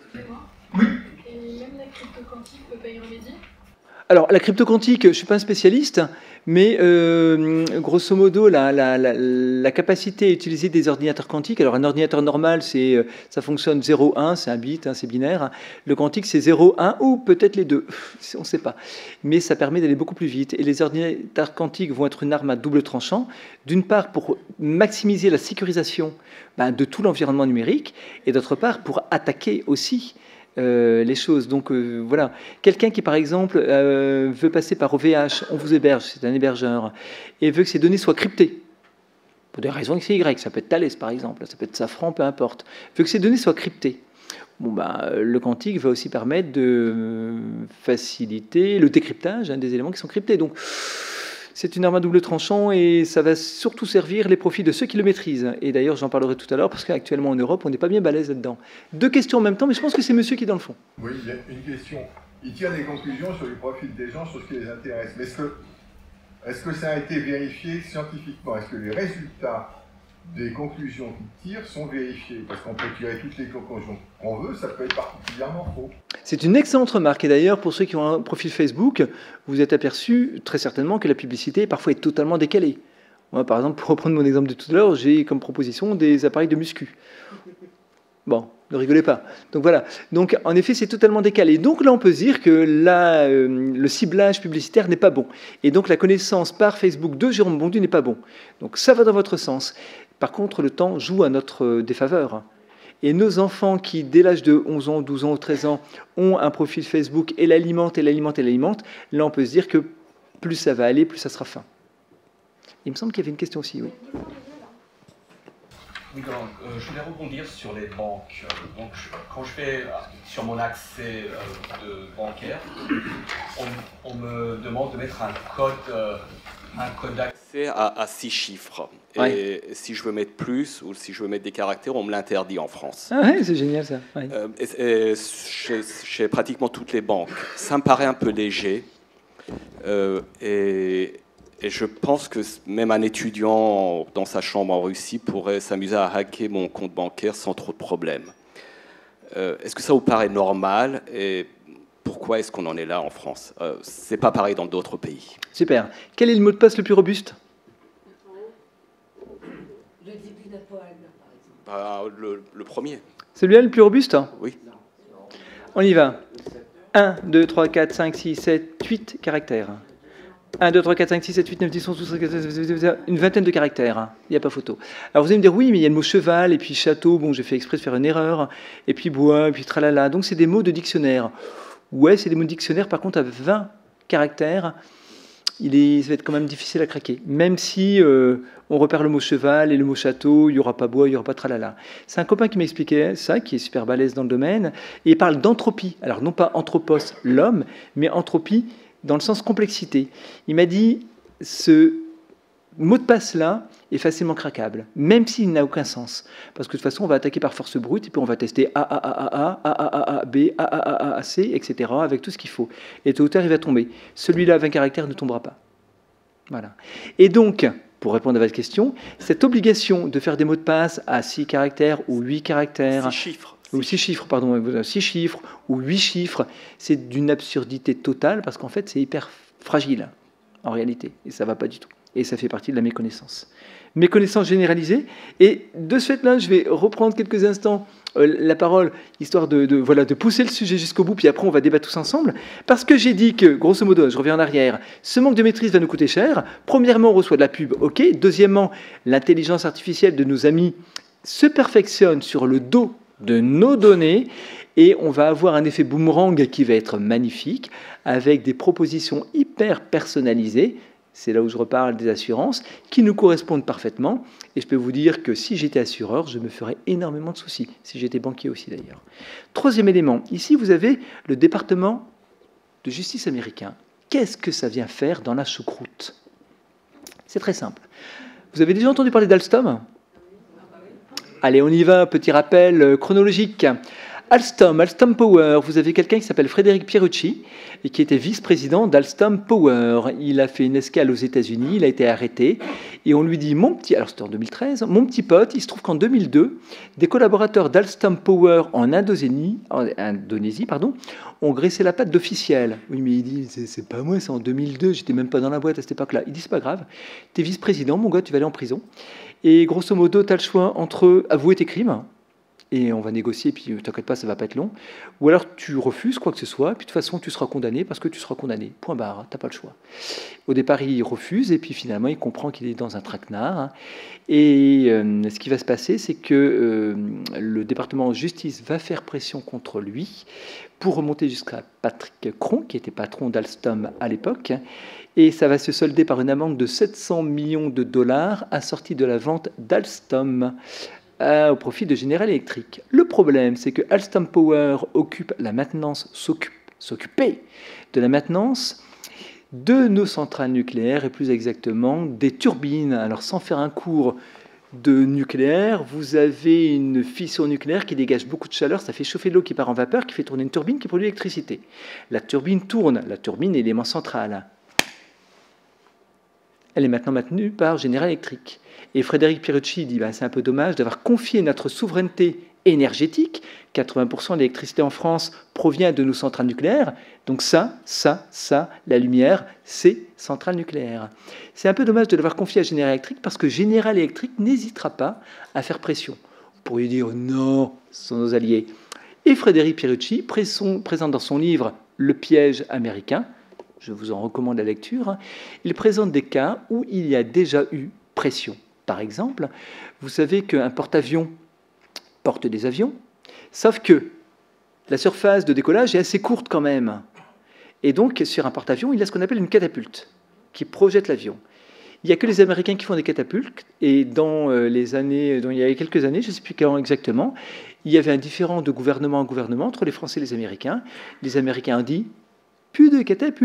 Speaker 6: Oui. Et même la crypto-quantique ne peut pas y remédier ?
Speaker 3: Alors, la crypto-quantique, je ne suis pas un spécialiste, mais euh, grosso modo, la, la, la, la capacité à utiliser des ordinateurs quantiques, alors un ordinateur normal, c'est, ça fonctionne zéro un, c'est un bit, hein, c'est binaire. Le quantique, c'est zéro un ou peut-être les deux, on ne sait pas. Mais ça permet d'aller beaucoup plus vite. Et les ordinateurs quantiques vont être une arme à double tranchant, d'une part pour maximiser la sécurisation ben, de tout l'environnement numérique, et d'autre part pour attaquer aussi Euh, les choses. Donc euh, voilà, quelqu'un qui par exemple euh, veut passer par O V H, on vous héberge, c'est un hébergeur, et veut que ses données soient cryptées, pour des raisons X et Y, ça peut être Thales par exemple, ça peut être Safran, peu importe, veut que ses données soient cryptées. Bon, bah, le quantique va aussi permettre de faciliter le décryptage hein, des éléments qui sont cryptés. Donc c'est une arme à double tranchant et ça va surtout servir les profits de ceux qui le maîtrisent. Et d'ailleurs, j'en parlerai tout à l'heure parce qu'actuellement en Europe, on n'est pas bien balèze là-dedans. Deux questions en même temps, mais je pense que c'est monsieur qui est dans le fond.
Speaker 7: Oui, il y a une question. Il tire des conclusions sur les profils des gens, sur ce qui les intéresse. Mais est-ce que, est-ce que ça a été vérifié scientifiquement? Est-ce que les résultats des conclusions qu'il tire sont vérifiés? Parce qu'on peut tirer toutes les conclusions qu'on veut, ça peut être particulièrement faux.
Speaker 3: C'est une excellente remarque. Et d'ailleurs, pour ceux qui ont un profil Facebook, vous êtes aperçu très certainement que la publicité parfois est totalement décalée. Moi, par exemple, pour reprendre mon exemple de tout à l'heure, j'ai comme proposition des appareils de muscu. Bon, ne rigolez pas. Donc voilà. Donc en effet, c'est totalement décalé. Donc là, on peut se dire que là, euh, le ciblage publicitaire n'est pas bon. Et donc la connaissance par Facebook de Jérôme Bondu n'est pas bon. Donc ça va dans votre sens. Par contre, le temps joue à notre défaveur. Et nos enfants qui, dès l'âge de onze ans, douze ans ou treize ans, ont un profil Facebook et l'alimentent, et l'alimentent, et l'alimentent, là, on peut se dire que plus ça va aller, plus ça sera fin. Il me semble qu'il y avait une question aussi, oui.
Speaker 8: Oui, donc, euh, je voulais rebondir sur les banques. Donc, je, quand je fais euh, sur mon accès euh, de bancaire, on, on me demande de mettre un code, euh, un code d'accès
Speaker 9: à, à six chiffres. Et
Speaker 3: ouais.
Speaker 9: Si je veux mettre plus ou si je veux mettre des caractères, on me l'interdit en France.
Speaker 3: Ah ouais, c'est génial ça. Ouais.
Speaker 9: Euh, et, et chez, chez pratiquement toutes les banques, ça me paraît un peu léger. Euh, et Et je pense que même un étudiant dans sa chambre en Russie pourrait s'amuser à hacker mon compte bancaire sans trop de problèmes. Euh, est-ce que ça vous paraît normal et pourquoi est-ce qu'on en est là en France? euh, C'est pas pareil dans d'autres pays.
Speaker 3: Super. Quel est le mot de passe le plus robuste?
Speaker 10: Le début d'un poème, par exemple.
Speaker 9: Bah, le, le premier.
Speaker 3: Celui-là le plus robuste?
Speaker 9: Oui.
Speaker 3: On y va. un, deux, trois, quatre, cinq, six, sept, huit caractères. un, deux, trois, quatre, cinq, six, sept, huit, neuf, dix, onze, douze, treize, une vingtaine de caractères. Il n'y a pas photo. Alors vous allez me dire, oui, mais il y a le mot cheval, et puis château, bon, j'ai fait exprès de faire une erreur, et puis bois, et puis tralala. Donc c'est des mots de dictionnaire. Ouais, c'est des mots de dictionnaire, par contre, à vingt caractères, il est, ça va être quand même difficile à craquer. Même si euh, on repère le mot cheval et le mot château, il n'y aura pas bois, il n'y aura pas tralala. C'est un copain qui m'expliquait ça, qui est super balèze dans le domaine, et il parle d'entropie. Alors non pas anthropos, l'homme, mais entropie, dans le sens complexité. Il m'a dit, ce mot de passe-là est facilement craquable, même s'il n'a aucun sens. Parce que de toute façon, on va attaquer par force brute, et puis on va tester A, A, A, A, A, A, A, A, B, A, A, A, A, C, et cetera, avec tout ce qu'il faut. Et tôt ou tard, il va tomber. Celui-là, à vingt caractères, ne tombera pas. Voilà. Et donc, pour répondre à votre question, cette obligation de faire des mots de passe à six caractères ou huit caractères...
Speaker 9: Six chiffres.
Speaker 3: Ou six chiffres, pardon, six chiffres ou huit chiffres, c'est d'une absurdité totale parce qu'en fait c'est hyper fragile en réalité et ça va pas du tout. Et ça fait partie de la méconnaissance. Méconnaissance généralisée. Et de ce fait-là, je vais reprendre quelques instants euh, la parole, histoire de, de, voilà, de pousser le sujet jusqu'au bout, puis après on va débattre tous ensemble. Parce que j'ai dit que, grosso modo, je reviens en arrière, ce manque de maîtrise va nous coûter cher. Premièrement, on reçoit de la pub, ok. Deuxièmement, l'intelligence artificielle de nos amis se perfectionne sur le dos de nos données, et on va avoir un effet boomerang qui va être magnifique, avec des propositions hyper personnalisées. C'est là où je reparle des assurances, qui nous correspondent parfaitement. Et je peux vous dire que si j'étais assureur, je me ferais énormément de soucis. Si j'étais banquier aussi, d'ailleurs. Troisième élément. Ici, vous avez le département de justice américain. Qu'est-ce que ça vient faire dans la choucroute? C'est très simple. Vous avez déjà entendu parler d'Alstom? Allez, on y va. Petit rappel chronologique. Alstom, Alstom Power, vous avez quelqu'un qui s'appelle Frédéric Pierucci et qui était vice-président d'Alstom Power. Il a fait une escale aux États-Unis, il a été arrêté et on lui dit, mon petit, alors c'était en deux mille treize, mon petit pote, il se trouve qu'en deux mille deux, des collaborateurs d'Alstom Power en Indonésie, en Indonésie pardon, ont graissé la patte d'officiel. Oui, mais il dit, c'est pas moi, c'est en deux mille deux, j'étais même pas dans la boîte à cette époque-là. Il dit, c'est pas grave, t'es vice-président, mon gars, tu vas aller en prison. Et grosso modo, tu as le choix entre avouer tes crimes, et on va négocier, puis t'inquiète pas, ça va pas être long. Ou alors tu refuses quoi que ce soit, puis de toute façon tu seras condamné parce que tu seras condamné. Point barre, t'as pas le choix. Au départ, il refuse, et puis finalement, il comprend qu'il est dans un traquenard. Et euh, ce qui va se passer, c'est que euh, le département de justice va faire pression contre lui pour remonter jusqu'à Patrick Cron, qui était patron d'Alstom à l'époque. Et ça va se solder par une amende de sept cents millions de dollars assortie de la vente d'Alstom au profit de General Electric. Le problème, c'est que Alstom Power occupe la maintenance, s'occupe, s'occuper de la maintenance de nos centrales nucléaires, et plus exactement des turbines. Alors, sans faire un cours de nucléaire, vous avez une fission nucléaire qui dégage beaucoup de chaleur, ça fait chauffer de l'eau qui part en vapeur, qui fait tourner une turbine qui produit l'électricité. La turbine tourne, la turbine est l'élément central. Elle est maintenant maintenue par General Electric. Et Frédéric Pierucci dit bah, c'est un peu dommage d'avoir confié notre souveraineté énergétique. quatre-vingts pour cent de l'électricité en France provient de nos centrales nucléaires. Donc ça, ça, ça, la lumière, c'est centrales nucléaires. C'est un peu dommage de l'avoir confié à General Electric parce que General Electric n'hésitera pas à faire pression. Vous pourriez dire non, ce sont nos alliés. Et Frédéric Pierucci présente dans son livre Le piège américain, je vous en recommande la lecture, il présente des cas où il y a déjà eu pression. Par exemple, vous savez qu'un porte-avions porte des avions, sauf que la surface de décollage est assez courte quand même. Et donc, sur un porte-avions, il y a ce qu'on appelle une catapulte, qui projette l'avion. Il n'y a que les Américains qui font des catapultes, et dans les années, dans, il y a quelques années, je ne sais plus quand exactement, il y avait un différend de gouvernement en gouvernement entre les Français et les Américains. Les Américains ont dit « plus de catapultes ».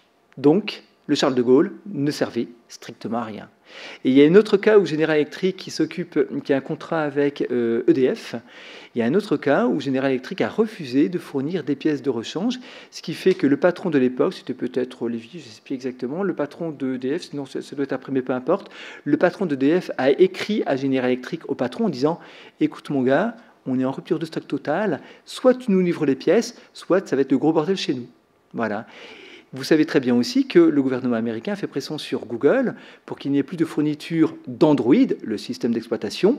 Speaker 3: Donc, le Charles de Gaulle ne servait strictement à rien. Et il y a un autre cas où General Electric, qui s'occupe, qui a un contrat avec euh, E D F, il y a un autre cas où General Electric a refusé de fournir des pièces de rechange, ce qui fait que le patron de l'époque, c'était peut-être Olivier, je ne sais plus exactement, le patron de E D F, sinon ça, ça doit être après, mais peu importe, le patron de E D F a écrit à General Electric, au patron, en disant « Écoute mon gars, on est en rupture de stock totale, soit tu nous livres les pièces, soit ça va être le gros bordel chez nous. » Voilà. Vous savez très bien aussi que le gouvernement américain fait pression sur Google pour qu'il n'y ait plus de fourniture d'Android, le système d'exploitation,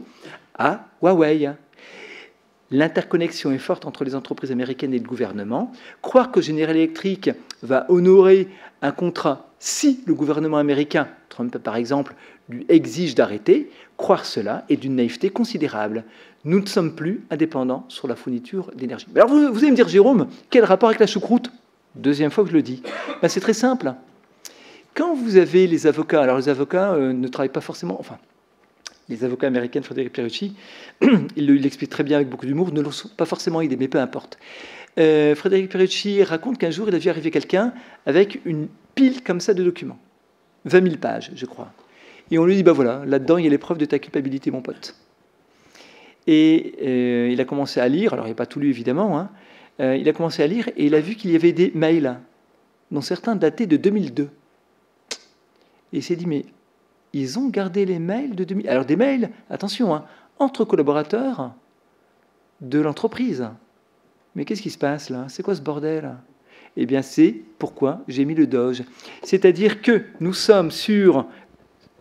Speaker 3: à Huawei. L'interconnexion est forte entre les entreprises américaines et le gouvernement. Croire que General Electric va honorer un contrat si le gouvernement américain, Trump par exemple, lui exige d'arrêter, croire cela est d'une naïveté considérable. Nous ne sommes plus indépendants sur la fourniture d'énergie. Alors vous, vous allez me dire, Jérôme, quel rapport avec la choucroute ? Deuxième fois que je le dis. Ben, c'est très simple. Quand vous avez les avocats, alors les avocats euh, ne travaillent pas forcément, enfin, les avocats américains de Frédéric Pierucci, il l'explique très bien avec beaucoup d'humour, ne le sont pas forcément aidés, mais peu importe. Euh, Frédéric Pierucci raconte qu'un jour, il a vu arriver quelqu'un avec une pile comme ça de documents. vingt mille pages, je crois. Et on lui dit, ben voilà, là-dedans, il y a les preuves de ta culpabilité, mon pote. Et euh, il a commencé à lire, alors il n'a pas tout lu, évidemment, hein. Euh, il a commencé à lire et il a vu qu'il y avait des mails, dont certains dataient de deux mille deux. Et il s'est dit, mais ils ont gardé les mails de deux mille... Alors des mails, attention, hein, entre collaborateurs de l'entreprise. Mais qu'est-ce qui se passe là? C'est quoi ce bordel? Eh bien, c'est pourquoi j'ai mis le Doge. C'est-à-dire que nous sommes sur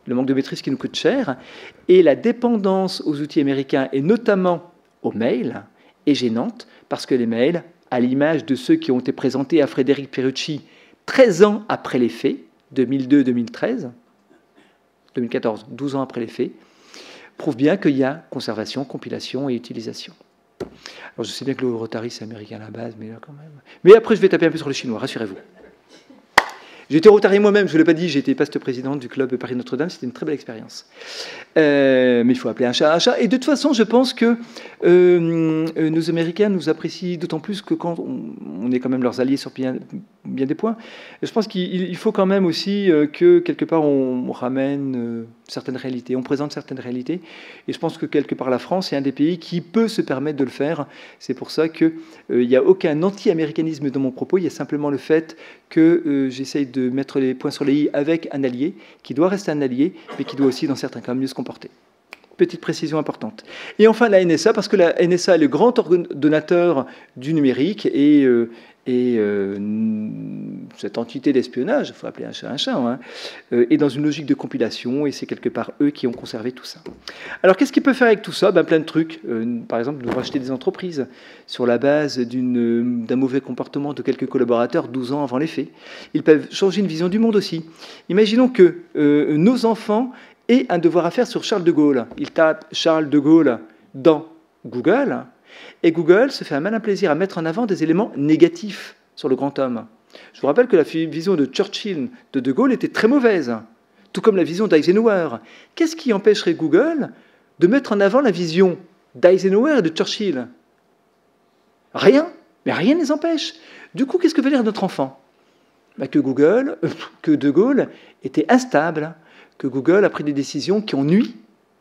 Speaker 3: le manque de maîtrise qui nous coûte cher, et la dépendance aux outils américains, et notamment aux mails, est gênante, parce que les mails, à l'image de ceux qui ont été présentés à Frédéric Pierucci treize ans après les faits, deux mille deux deux mille treize, deux mille quatorze, douze ans après les faits, prouvent bien qu'il y a conservation, compilation et utilisation. Alors je sais bien que le Rotary c'est américain à la base, mais là quand même. Mais après je vais taper un peu sur les Chinois, rassurez-vous. J'étais Rotary moi-même, je ne l'ai pas dit, j'ai été poste-président du club Paris-Notre-Dame, c'était une très belle expérience. Euh, mais il faut appeler un chat un chat. Et de toute façon, je pense que euh, nos Américains nous apprécient d'autant plus que quand on, on est quand même leurs alliés sur bien, bien des points. Et je pense qu'il faut quand même aussi que, quelque part, on ramène certaines réalités, on présente certaines réalités. Et je pense que, quelque part, la France est un des pays qui peut se permettre de le faire. C'est pour ça qu'il n'y euh, a aucun anti-américanisme dans mon propos, il y a simplement le fait que euh, j'essaye de mettre les points sur les i avec un allié, qui doit rester un allié, mais qui doit aussi, dans certains cas, mieux se comporter. Petite précision importante. Et enfin, la N S A, parce que la N S A est le grand ordonnateur du numérique, et, euh, et euh, cette entité d'espionnage, il faut appeler un chat un chat, hein, euh, est dans une logique de compilation, et c'est quelque part eux qui ont conservé tout ça. Alors, qu'est-ce qu'ils peuvent faire avec tout ça? Ben, plein de trucs. Euh, par exemple, de racheter des entreprises sur la base d'un mauvais comportement de quelques collaborateurs douze ans avant les faits. Ils peuvent changer une vision du monde aussi. Imaginons que euh, nos enfants aient un devoir à faire sur Charles de Gaulle. Ils tapent Charles de Gaulle dans Google, et Google se fait un malin plaisir à mettre en avant des éléments négatifs sur le grand homme. Je vous rappelle que la vision de Churchill de De Gaulle était très mauvaise, tout comme la vision d'Eisenhower. Qu'est-ce qui empêcherait Google de mettre en avant la vision d'Eisenhower et de Churchill? Rien, mais rien ne les empêche. Du coup, qu'est-ce que veut dire notre enfant? Ben que Google, euh, que De Gaulle était instable, que Google a pris des décisions qui ont nui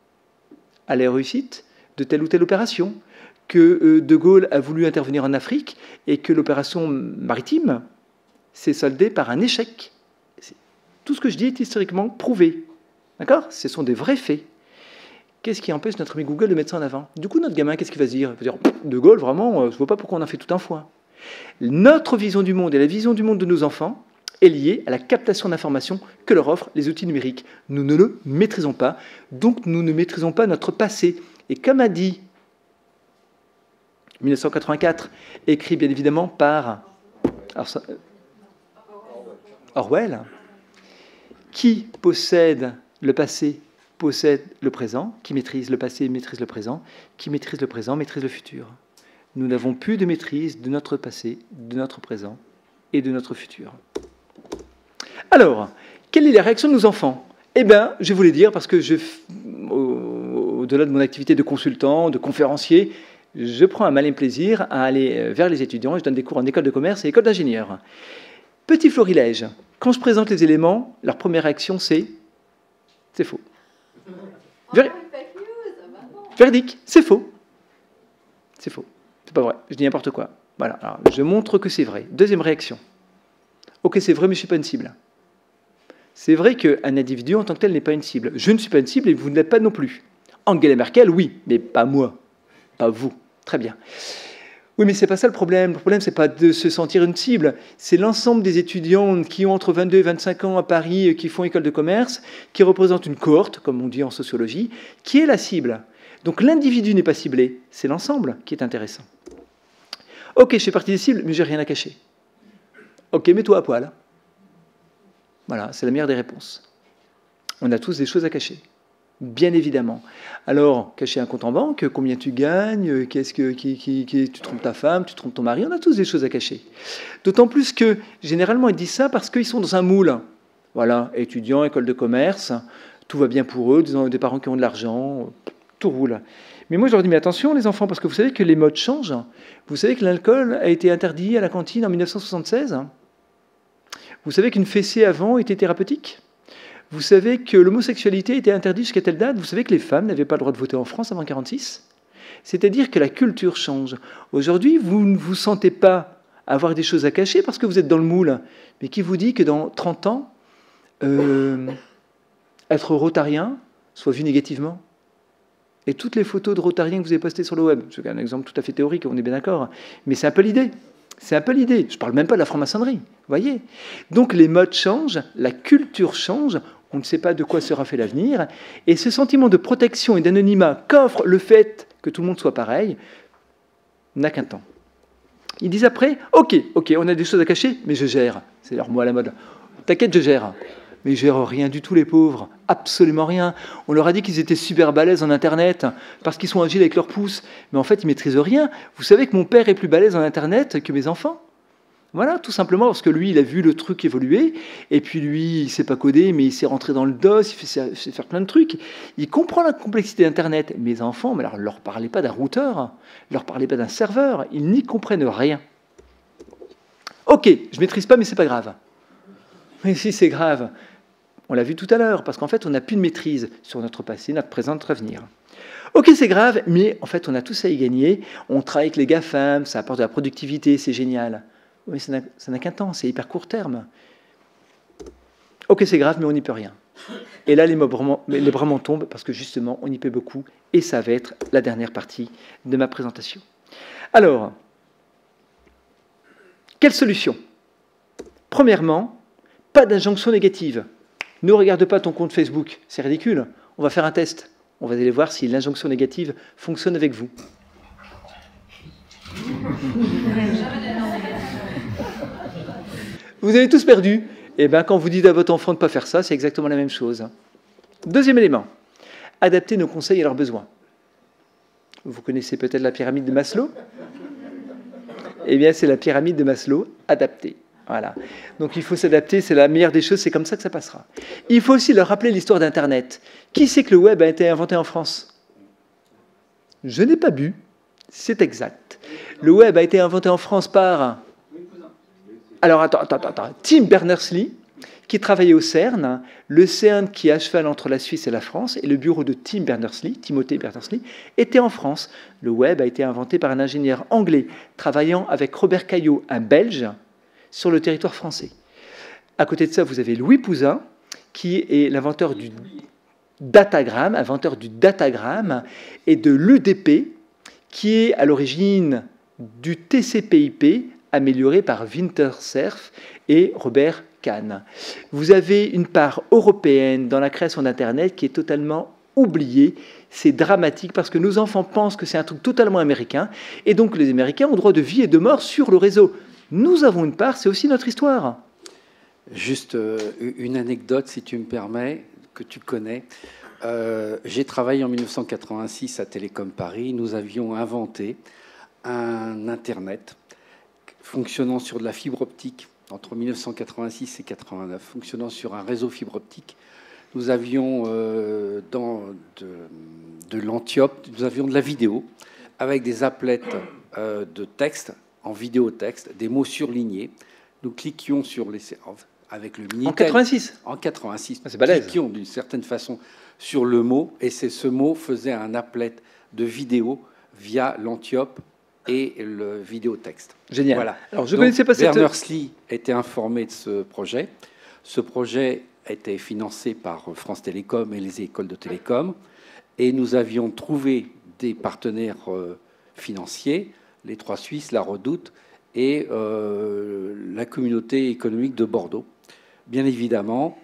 Speaker 3: à la réussite de telle ou telle opération, que euh, De Gaulle a voulu intervenir en Afrique et que l'opération maritime s'est soldée par un échec. Tout ce que je dis est historiquement prouvé. D'accord? Ce sont des vrais faits. Qu'est-ce qui empêche notre ami Google de mettre ça en avant? Du coup, notre gamin, qu'est-ce qu'il va se dire? Il va dire, De Gaulle, vraiment, je ne vois pas pourquoi on en fait tout un foin. Notre vision du monde et la vision du monde de nos enfants est liée à la captation d'informations que leur offrent les outils numériques. Nous ne le maîtrisons pas, donc nous ne maîtrisons pas notre passé. Et comme a dit mille neuf cent quatre-vingt-quatre, écrit bien évidemment par alors ça, Orwell, qui possède le passé possède le présent, qui maîtrise le passé maîtrise le présent, qui maîtrise le présent maîtrise le futur. Nous n'avons plus de maîtrise de notre passé, de notre présent et de notre futur. Alors, quelle est la réaction de nos enfants? Eh bien, je vais vous le dire, parce que je, au-delà de mon activité de consultant, de conférencier, je prends un malin plaisir à aller vers les étudiants. Je donne des cours en école de commerce et école d'ingénieurs. Petit florilège. Quand je présente les éléments, leur première réaction, c'est « c'est faux ». Verdict, c'est faux. C'est faux. C'est pas vrai. Je dis n'importe quoi. Voilà. Alors, je montre que c'est vrai. Deuxième réaction. Ok, c'est vrai, mais je ne suis pas une cible. C'est vrai qu'un individu en tant que tel n'est pas une cible. Je ne suis pas une cible et vous ne l'êtes pas non plus. Angela Merkel, oui, mais pas moi. Pas vous. Très bien. Oui, mais ce n'est pas ça le problème. Le problème, ce n'est pas de se sentir une cible. C'est l'ensemble des étudiants qui ont entre vingt-deux et vingt-cinq ans à Paris, qui font école de commerce, qui représentent une cohorte, comme on dit en sociologie, qui est la cible. Donc l'individu n'est pas ciblé, c'est l'ensemble qui est intéressant. Ok, je fais partie des cibles, mais j'ai rien à cacher. Ok, mets-toi à poil. Voilà, c'est la meilleure des réponses. On a tous des choses à cacher. Bien évidemment. Alors, cacher un compte en banque, combien tu gagnes, qu'est-ce que, qui, qui, qui, tu trompes ta femme, tu trompes ton mari, on a tous des choses à cacher. D'autant plus que, généralement, ils disent ça parce qu'ils sont dans un moule. Voilà, étudiants, école de commerce, tout va bien pour eux, des parents qui ont de l'argent, tout roule. Mais moi, je leur dis, mais attention, les enfants, parce que vous savez que les modes changent. Vous savez que l'alcool a été interdit à la cantine en mille neuf cent soixante-seize. Vous savez qu'une fessée avant était thérapeutique. Vous savez que l'homosexualité était interdite jusqu'à telle date. Vous savez que les femmes n'avaient pas le droit de voter en France avant mille neuf cent quarante-six. C'est-à-dire que la culture change. Aujourd'hui, vous ne vous sentez pas avoir des choses à cacher parce que vous êtes dans le moule. Mais qui vous dit que dans trente ans, euh, être rotarien soit vu négativement? Et toutes les photos de rotariens que vous avez postées sur le web, c'est un exemple tout à fait théorique, on est bien d'accord, mais c'est un peu l'idée. C'est un peu l'idée. Je ne parle même pas de la franc-maçonnerie, vous voyez. Donc les modes changent, la culture change, on ne sait pas de quoi sera fait l'avenir, et ce sentiment de protection et d'anonymat qu'offre le fait que tout le monde soit pareil n'a qu'un temps. Ils disent après, ok, ok, on a des choses à cacher, mais je gère. C'est leur mot à la mode. T'inquiète, je gère. Mais ils gèrent rien du tout, les pauvres. Absolument rien. On leur a dit qu'ils étaient super balèzes en Internet, parce qu'ils sont agiles avec leurs pouces. Mais en fait, ils maîtrisent rien. Vous savez que mon père est plus balèze en Internet que mes enfants. Voilà, tout simplement parce que lui, il a vu le truc évoluer, et puis lui, il ne sait pas coder, mais il sait rentrer dans le dos, il sait faire plein de trucs. Il comprend la complexité d'Internet. Mes enfants, mais alors, ne leur parlez pas d'un routeur, ne leur parlez pas d'un serveur, ils n'y comprennent rien. Ok, je ne maîtrise pas, mais ce n'est pas grave. Mais si, c'est grave. On l'a vu tout à l'heure, parce qu'en fait, on n'a plus de maîtrise sur notre passé, notre présent, notre avenir. Ok, c'est grave, mais en fait, on a tout ça à y gagner. On travaille avec les GAFAM, ça apporte de la productivité, c'est génial. Oui, ça n'a qu'un temps, c'est hyper court terme. Ok, c'est grave, mais on n'y peut rien. Et là, les, les bras m'en tombent, parce que justement, on y peut beaucoup, et ça va être la dernière partie de ma présentation. Alors, quelle solution? Premièrement, pas d'injonction négative. Ne regarde pas ton compte Facebook, c'est ridicule. On va faire un test. On va aller voir si l'injonction négative fonctionne avec vous. Vous avez tous perdu. Et bien, quand vous dites à votre enfant de ne pas faire ça, c'est exactement la même chose. Deuxième élément, adapter nos conseils à leurs besoins. Vous connaissez peut-être la pyramide de Maslow? Eh bien, c'est la pyramide de Maslow adaptée. Voilà. Donc il faut s'adapter, c'est la meilleure des choses, c'est comme ça que ça passera. Il faut aussi leur rappeler l'histoire d'Internet. Qui sait que le web a été inventé en France? Je n'ai pas bu, c'est exact. Le web a été inventé en France par... Alors attends, attends, attends. Tim Berners-Lee, qui travaillait au CERN, le CERN qui est à cheval entre la Suisse et la France, et le bureau de Tim Berners-Lee, Timothée Berners-Lee, était en France. Le web a été inventé par un ingénieur anglais travaillant avec Robert Caillot, un Belge, sur le territoire français. À côté de ça, vous avez Louis Pouzin, qui est l'inventeur du datagramme, inventeur du datagramme, et de l'U D P, qui est à l'origine du T C P I P, amélioré par Wintercerf et Robert Kahn. Vous avez une part européenne dans la création d'Internet qui est totalement oubliée. C'est dramatique parce que nos enfants pensent que c'est un truc totalement américain, et donc les Américains ont droit de vie et de mort sur le réseau. Nous avons une part, c'est aussi notre histoire.
Speaker 5: Juste euh, une anecdote, si tu me permets, que tu connais. Euh, j'ai travaillé en mille neuf cent quatre-vingt-six à Télécom Paris. Nous avions inventé un Internet fonctionnant sur de la fibre optique entre mille neuf cent quatre-vingt-six et quatre-vingt-neuf, fonctionnant sur un réseau fibre optique. Nous avions euh, dans de, de l'Antiope, nous avions de la vidéo avec des applettes euh, de texte en vidéo-texte, des mots surlignés. Nous cliquions sur les... avec le Minitel.
Speaker 3: En quatre-vingt-six
Speaker 5: En quatre-vingt-six.
Speaker 3: Ah, c'est balèze.
Speaker 5: Cliquions d'une certaine façon sur le mot, et c'est ce mot faisait un applet de vidéo via l'Antiope et le vidéotexte.
Speaker 3: Génial.
Speaker 5: Voilà.
Speaker 3: Alors, je
Speaker 5: Donc,
Speaker 3: connaissais pas cette...
Speaker 5: Berners-Lee était informé de ce projet. Ce projet était financé par France Télécom et les écoles de télécom, et nous avions trouvé des partenaires euh, financiers, les Trois Suisses, la Redoute et euh, la communauté économique de Bordeaux. Bien évidemment,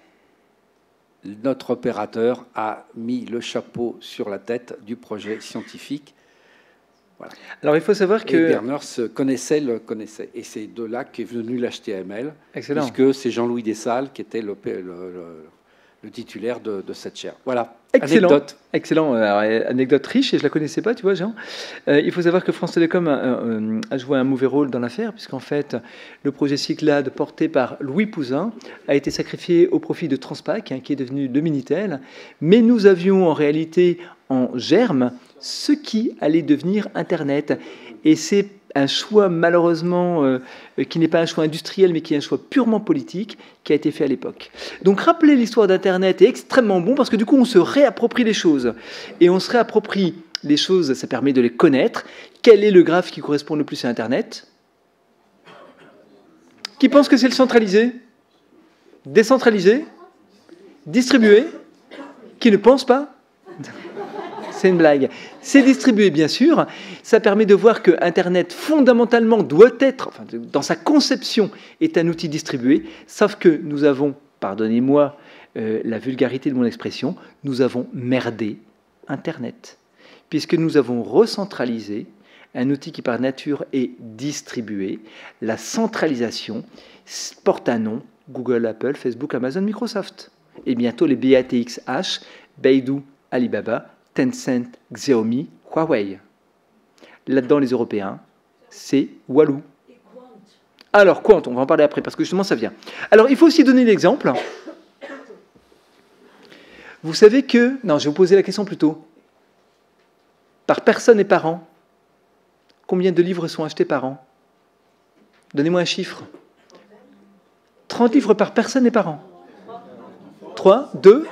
Speaker 5: notre opérateur a mis le chapeau sur la tête du projet scientifique. Voilà.
Speaker 3: Alors il faut savoir que...
Speaker 5: Et Berners connaissait le connaissait. Et c'est de là qu'est venu l'H T M L.
Speaker 3: Excellent.
Speaker 5: Puisque c'est Jean-Louis Dessalles qui était le, le, le, le titulaire de, de cette chaire. Voilà.
Speaker 3: Excellent.
Speaker 5: Anecdote.
Speaker 3: Excellent. Alors, anecdote riche, et je ne la connaissais pas, tu vois, Jean. Euh, il faut savoir que France Télécom a, euh, a joué un mauvais rôle dans l'affaire, puisqu'en fait, le projet Cyclade, porté par Louis Pouzin, a été sacrifié au profit de Transpac, hein, qui est devenu le Minitel. Mais nous avions en réalité en germe ce qui allait devenir Internet. Et c'est un choix, malheureusement, euh, qui n'est pas un choix industriel, mais qui est un choix purement politique, qui a été fait à l'époque. Donc, rappeler l'histoire d'Internet est extrêmement bon, parce que du coup, on se réapproprie les choses. Et on se réapproprie les choses, ça permet de les connaître. Quel est le graphe qui correspond le plus à Internet? Qui pense que c'est le centralisé? Décentralisé? Distribué? Qui ne pense pas? C'est une blague. C'est distribué, bien sûr. Ça permet de voir que Internet, fondamentalement, doit être, enfin, dans sa conception, est un outil distribué, sauf que nous avons, pardonnez-moi euh, la vulgarité de mon expression, nous avons merdé Internet, puisque nous avons recentralisé un outil qui, par nature, est distribué. La centralisation porte un nom, Google, Apple, Facebook, Amazon, Microsoft. Et bientôt, les B A T X H, Baidu, Alibaba, Tencent, Xiaomi, Huawei. Là-dedans, les Européens, c'est Walou. Alors, Quant, on va en parler après, parce que justement, ça vient. Alors, il faut aussi donner l'exemple. Vous savez que... Non, je vais vous poser la question plutôt. Par personne et par an, combien de livres sont achetés par an? Donnez-moi un chiffre. trente livres par personne et par an. trois, deux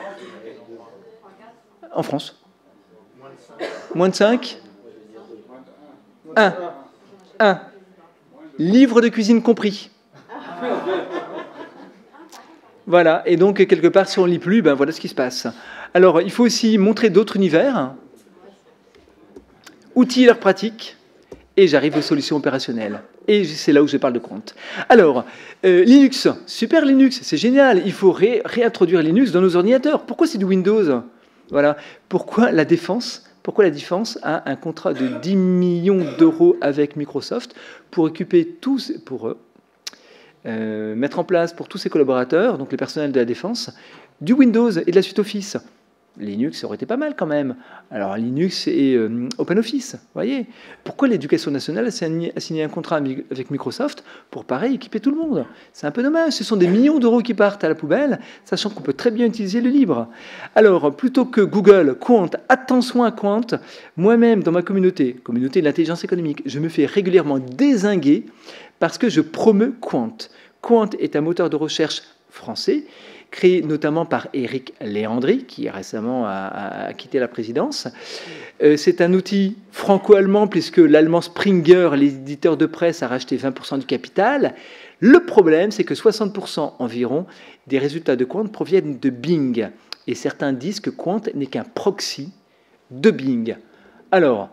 Speaker 3: en France. Moins de cinq. un. un. Livre de cuisine compris. Voilà, et donc quelque part, si on ne lit plus, ben voilà ce qui se passe. Alors, il faut aussi montrer d'autres univers, outils et leurs pratiques, et j'arrive aux solutions opérationnelles. Et c'est là où je parle de compte. Alors, euh, Linux, super Linux, c'est génial. Il faut ré réintroduire Linux dans nos ordinateurs. Pourquoi c'est du Windows? Voilà. Pourquoi la défense Pourquoi la défense a un contrat de dix millions d'euros avec Microsoft pour occuper tous, pour euh, mettre en place pour tous ses collaborateurs, donc les personnels de la défense, du Windows et de la suite Office? Linux, ça aurait été pas mal quand même. Alors Linux et euh, OpenOffice, vous voyez. Pourquoi l'éducation nationale a signé, a signé un contrat avec Microsoft pour, pareil, équiper tout le monde? C'est un peu dommage. Ce sont des millions d'euros qui partent à la poubelle, sachant qu'on peut très bien utiliser le libre. Alors, plutôt que Google, Quant, attention à Quant, moi-même, dans ma communauté, communauté de l'intelligence économique, je me fais régulièrement dézinguer parce que je promeux Quant. Quant est un moteur de recherche français, créé notamment par Éric Léandri, qui récemment a, a, a quitté la présidence. Euh, c'est un outil franco-allemand, puisque l'allemand Springer, l'éditeur de presse, a racheté vingt pour cent du capital. Le problème, c'est que soixante pour cent environ des résultats de Quant proviennent de Bing. Et certains disent que Quant n'est qu'un proxy de Bing. Alors,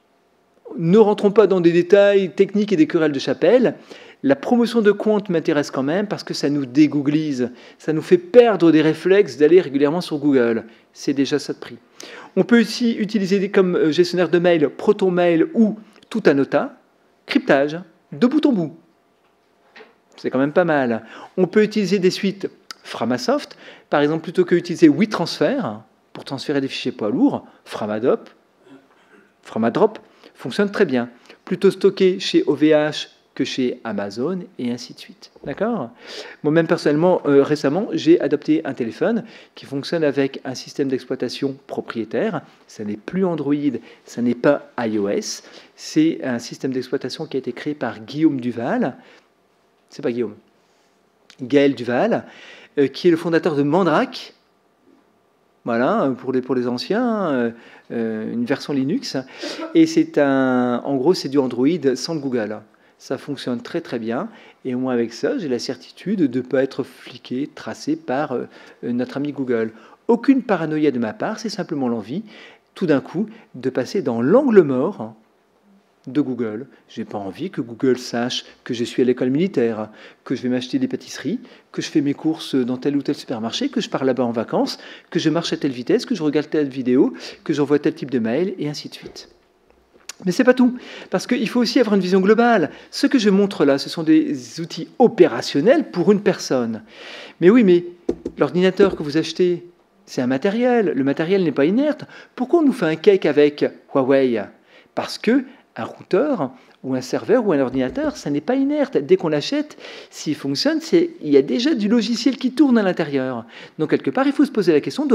Speaker 3: ne rentrons pas dans des détails techniques et des querelles de chapelle. La promotion de Quant m'intéresse quand même parce que ça nous dégooglise, ça nous fait perdre des réflexes d'aller régulièrement sur Google. C'est déjà ça de prix. On peut aussi utiliser comme gestionnaire de mail ProtonMail ou Tutanota, cryptage de bout en bout. C'est quand même pas mal. On peut utiliser des suites Framasoft, par exemple, plutôt que utiliser WeTransfer pour transférer des fichiers poids lourds, Framadrop, Framadrop fonctionne très bien. Plutôt stocké chez O V H que chez Amazon, et ainsi de suite. D'accord? Moi-même, personnellement, euh, récemment, j'ai adopté un téléphone qui fonctionne avec un système d'exploitation propriétaire. Ça n'est plus Android, ça n'est pas iOS. C'est un système d'exploitation qui a été créé par Guillaume Duval. C'est pas Guillaume. Gaël Duval, euh, qui est le fondateur de Mandrake. Voilà, pour les, pour les anciens, euh, euh, une version Linux. Et c'est un, en gros, c'est du Android sans le Google. Ça fonctionne très très bien, et moi avec ça, j'ai la certitude de ne pas être fliqué, tracé par euh, notre ami Google. Aucune paranoïa de ma part, c'est simplement l'envie, tout d'un coup, de passer dans l'angle mort de Google. Je n'ai pas envie que Google sache que je suis à l'école militaire, que je vais m'acheter des pâtisseries, que je fais mes courses dans tel ou tel supermarché, que je pars là-bas en vacances, que je marche à telle vitesse, que je regarde telle vidéo, que j'envoie tel type de mail, et ainsi de suite. Mais ce n'est pas tout, parce qu'il faut aussi avoir une vision globale. Ce que je montre là, ce sont des outils opérationnels pour une personne. Mais oui, mais l'ordinateur que vous achetez, c'est un matériel. Le matériel n'est pas inerte. Pourquoi on nous fait un cake avec Huawei? Parce que un routeur ou un serveur ou un ordinateur, ça n'est pas inerte. Dès qu'on l'achète, s'il fonctionne, c'est, il y a déjà du logiciel qui tourne à l'intérieur. Donc, quelque part, il faut se poser la question de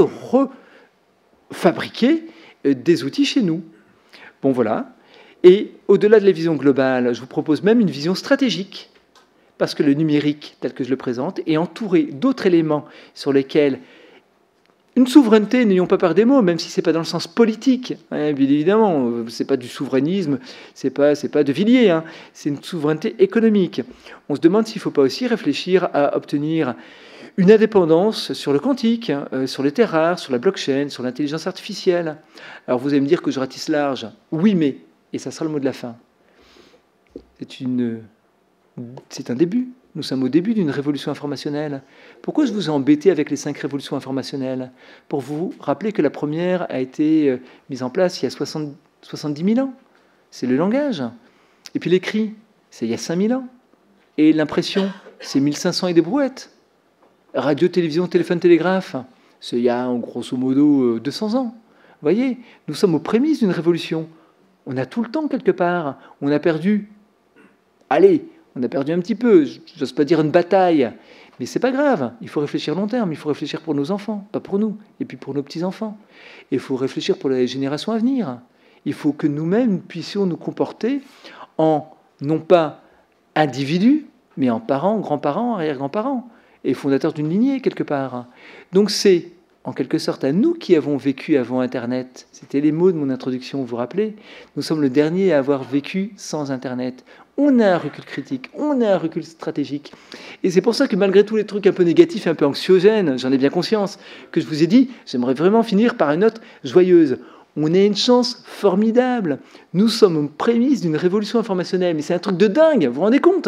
Speaker 3: refabriquer des outils chez nous. Bon, voilà. Et au-delà de la vision globale, je vous propose même une vision stratégique, parce que le numérique, tel que je le présente, est entouré d'autres éléments sur lesquels une souveraineté, n'ayons pas peur des mots, même si ce n'est pas dans le sens politique, hein, bien évidemment, ce n'est pas du souverainisme, ce n'est pas, c'est pas de Villiers, hein, c'est une souveraineté économique. On se demande s'il ne faut pas aussi réfléchir à obtenir Une indépendance sur le quantique, euh, sur les terres rares, sur la blockchain, sur l'intelligence artificielle. Alors vous allez me dire que je ratisse large. Oui, mais, et ça sera le mot de la fin, c'est une, c'est un début. Nous sommes au début d'une révolution informationnelle. Pourquoi je vous ai embêté avec les cinq révolutions informationnelles? Pour vous rappeler que la première a été mise en place il y a soixante, soixante-dix mille ans. C'est le langage. Et puis l'écrit, c'est il y a cinq mille ans. Et l'impression, c'est mille cinq cents et des brouettes. Radio, télévision, téléphone, télégraphe, c'est il y a en grosso modo deux cents ans. Vous voyez, nous sommes aux prémices d'une révolution. On a tout le temps quelque part. On a perdu... Allez, on a perdu un petit peu, j'ose pas dire une bataille, mais c'est pas grave, il faut réfléchir long terme, il faut réfléchir pour nos enfants, pas pour nous, et puis pour nos petits-enfants. Et il faut réfléchir pour les générations à venir. Il faut que nous-mêmes puissions nous comporter en, non pas individus, mais en parents, grands-parents, arrière-grands-parents, et fondateurs d'une lignée quelque part. Donc c'est, en quelque sorte, à nous qui avons vécu avant Internet. C'était les mots de mon introduction, vous vous rappelez? Nous sommes le dernier à avoir vécu sans Internet. On a un recul critique, on a un recul stratégique. Et c'est pour ça que malgré tous les trucs un peu négatifs et un peu anxiogènes, j'en ai bien conscience, que je vous ai dit, j'aimerais vraiment finir par une note joyeuse. On a une chance formidable. Nous sommes aux prémices d'une révolution informationnelle. Mais c'est un truc de dingue, vous vous rendez compte?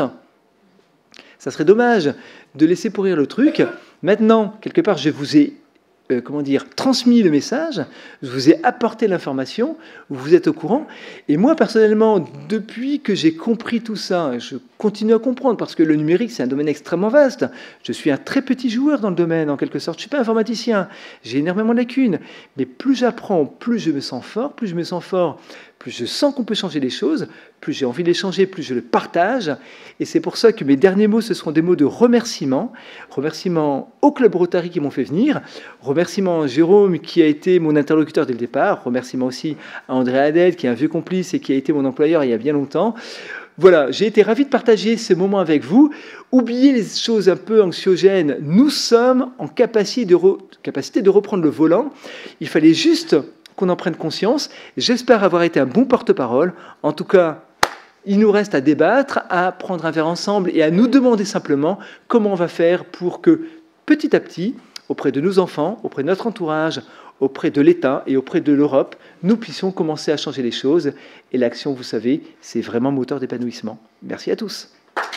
Speaker 3: Ça serait dommage de laisser pourrir le truc. Maintenant, quelque part, je vous ai... Euh, comment dire, transmis le message, je vous ai apporté l'information, vous êtes au courant. Et moi, personnellement, depuis que j'ai compris tout ça, je continue à comprendre, parce que le numérique, c'est un domaine extrêmement vaste. Je suis un très petit joueur dans le domaine, en quelque sorte. Je ne suis pas informaticien, j'ai énormément de lacunes. Mais plus j'apprends, plus je me sens fort, plus je me sens fort, plus je sens qu'on peut changer les choses, plus j'ai envie de les changer, plus je le partage. Et c'est pour ça que mes derniers mots, ce seront des mots de remerciement. Remerciement au Club Rotary qui m'ont fait venir. Remerciement à Jérôme qui a été mon interlocuteur dès le départ. Remerciement aussi à André Haded qui est un vieux complice et qui a été mon employeur il y a bien longtemps. Voilà, j'ai été ravi de partager ce moment avec vous. Oubliez les choses un peu anxiogènes. Nous sommes en capacité de, re... capacité de reprendre le volant. Il fallait juste qu'on en prenne conscience. J'espère avoir été un bon porte-parole. En tout cas, il nous reste à débattre, à prendre un verre ensemble et à nous demander simplement comment on va faire pour que, petit à petit, auprès de nos enfants, auprès de notre entourage, auprès de l'État et auprès de l'Europe, nous puissions commencer à changer les choses. Et l'action, vous savez, c'est vraiment moteur d'épanouissement. Merci à tous.